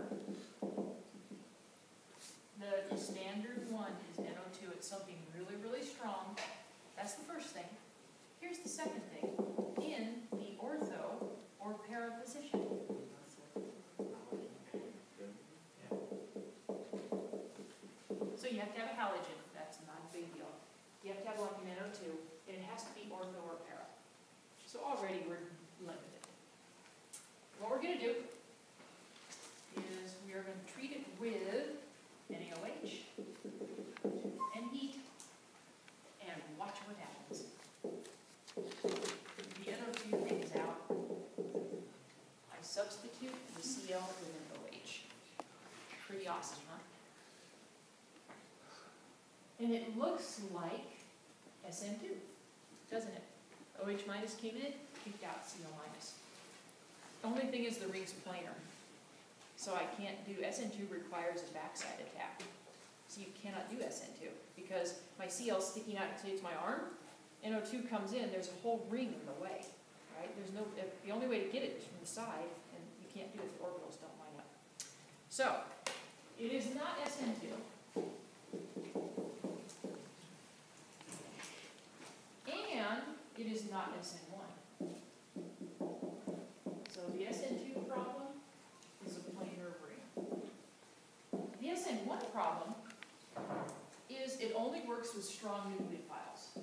The standard one is N O two. It's something really, really strong. That's the first thing. Here's the second thing. In the ortho or para position. So you have to have a halogen. That's not a big deal. You have to have like an N O two, and it has to be ortho or para. So already we're limited. What we're going to do is we are going to treat it with N A O H and heat, and watch what happens. The N O two things out. I substitute the C L with an O H. Pretty awesome, huh? And it looks like S N two, doesn't it? O H minus came in, kicked out C O minus. The only thing is the ring's planar. So I can't do, S N two requires a backside attack. So you cannot do S N two because my C L's sticking out, say it's my arm, N O two comes in, there's a whole ring in the way, right? There's no, the only way to get it is from the side, and you can't do it, the orbitals don't line up. So, it is not S N two. And it is not S N one. So the S N two problem is a planar ring. The S N one problem is it only works with strong nucleophiles.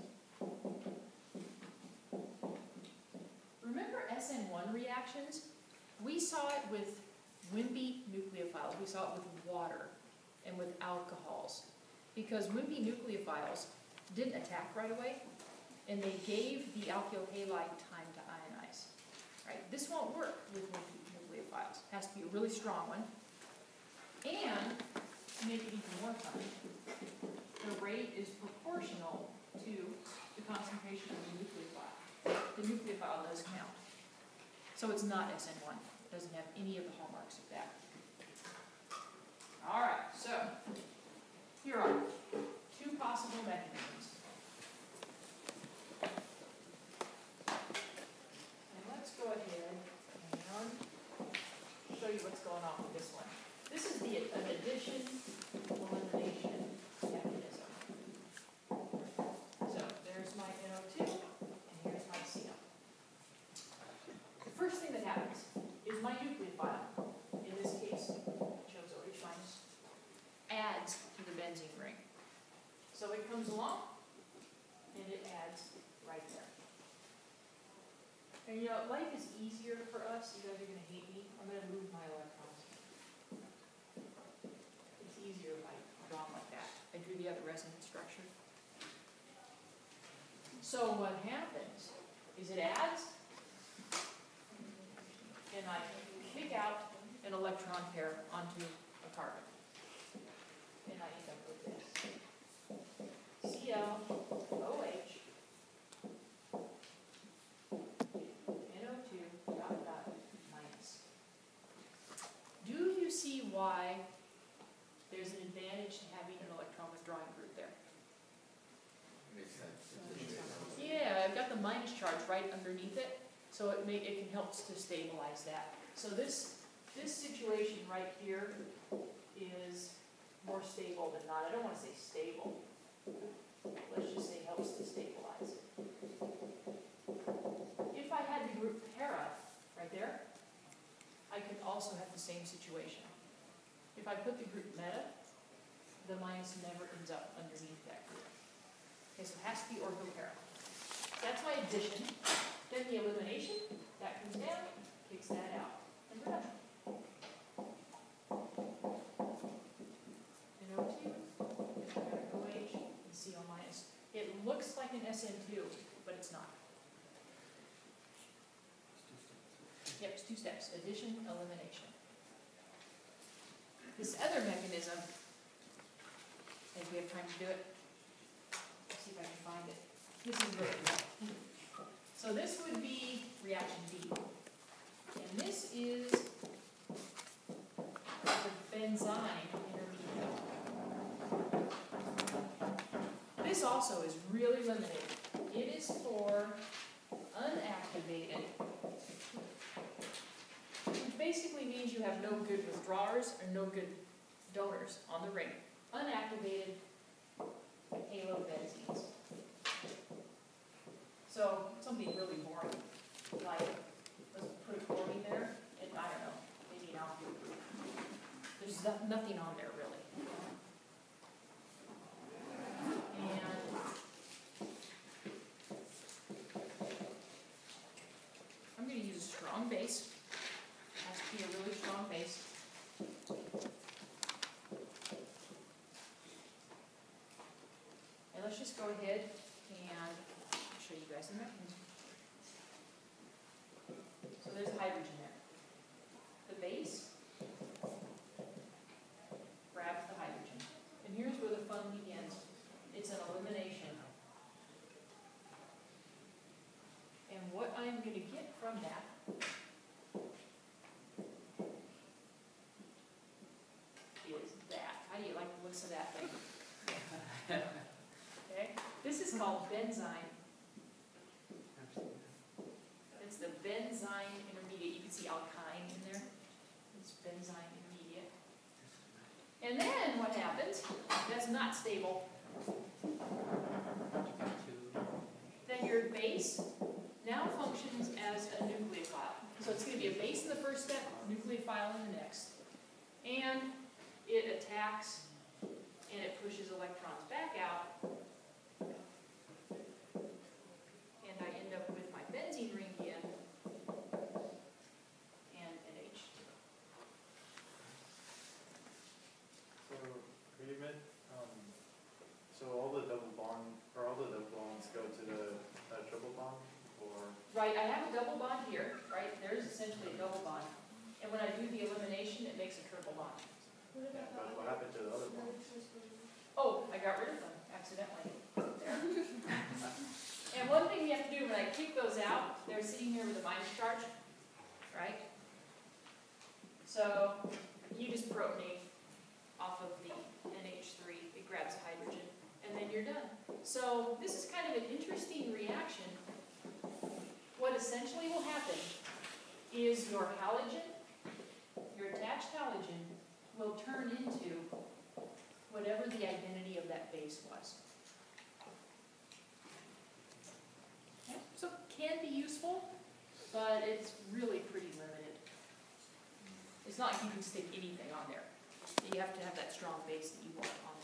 Remember S N one reactions? We saw it with wimpy nucleophiles. We saw it with water and with alcohols. Because wimpy nucleophiles didn't attack right away, and they gave the alkyl halide time to ionize. Right? This won't work with wimpy nucleophiles. It has to be a really strong one. And to make it even more fun, the rate is proportional to the concentration of the nucleophile. The nucleophile does count. So it's not S N one. It doesn't have any of the hallmarks of that. All right, so here are two possible mechanisms. And let's go ahead and show you what's going on with this one. This is the an addition elimination mechanism. So there's my N O two, and here's my C O. The first thing that happens is my nucleophile, in this case, it shows O H minus, adds to the benzene ring. So it comes along, and it adds right there. And you know, life is easier for us. You guys are gonna hate me. I'm gonna move my electrons. It's easier if I draw them like that. I drew the other resonance structure. So what happens is it adds, and I kick out an electron pair onto a carbon. And I end up with this. C L O H N O two dot dot minus. Do you see why there's an advantage to having an electron withdrawing group there? Makes sense. Yeah, I've got the minus charge right underneath it, so it may, it can help to stabilize that. So this, this situation right here is more stable than not. I don't want to say stable. Let's just say helps to stabilize it. If I had the group para right there, I could also have the same situation. If I put the group meta, the minus never ends up underneath that group. Okay, so it has to be ortho para. So that's my addition. Then the elimination, that comes down, kicks that out, and we're done. N O two, O H, and C O minus. It looks like an S N two, but it's not. Yep, it's two steps, addition, elimination. This other mechanism, if we have time to do it, let's see if I can find it. This is really good. So this would be reaction B. And this is the benzene intermediate. This also is really limited. It is for unactivated, which basically means you have no good withdrawers or no good donors on the ring. Unactivated halobenzene. So something really boring, like let's put a chlorine there, and I don't know, maybe an alkyl group. There's no, nothing on there really. And I'm going to use a strong base. It has to be a really strong base. And let's just go ahead and show you guys the mechanism. So there's a hydrogen there. The base grabs the hydrogen. And here's where the fun begins. It's an elimination. And what I'm going to get from that is that. How do you like the looks of that thing? Okay? This is called benzene. It's the benzene intermediate. You can see alkyne in there. It's benzene intermediate. And then what happens? That's not stable. Then your base now functions as a nucleophile. So it's going to be a base in the first step, nucleophile in the next. And it attacks and it pushes electrons back out. And I end up with my benzene ring again and an H two. So, you meant, um, so all the double bond, or all the double bonds go to the uh, triple bond, or? Right, I have a double bond here, right? There's essentially a double bond. And when I do the elimination, it makes a triple bond. Yeah, but what happened to the other bonds? Oh, I got rid of them accidentally. There. And one thing you have to do when I kick those out, they're sitting here with a minus charge, right? So you just protonate off of the N H three, it grabs hydrogen, and then you're done. So this is kind of an interesting reaction. What essentially will happen is your halogen, your attached halogen will turn into whatever the identity of that base was. Okay, so it can be useful, but it's really pretty limited. It's not like you can stick anything on there. You have to have that strong base that you want on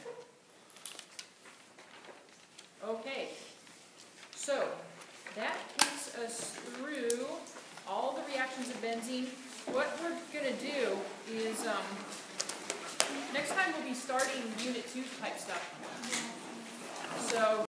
there. Okay, so that takes us through all the reactions of benzene. What we're gonna do is, um, next time we'll be starting unit two type stuff. So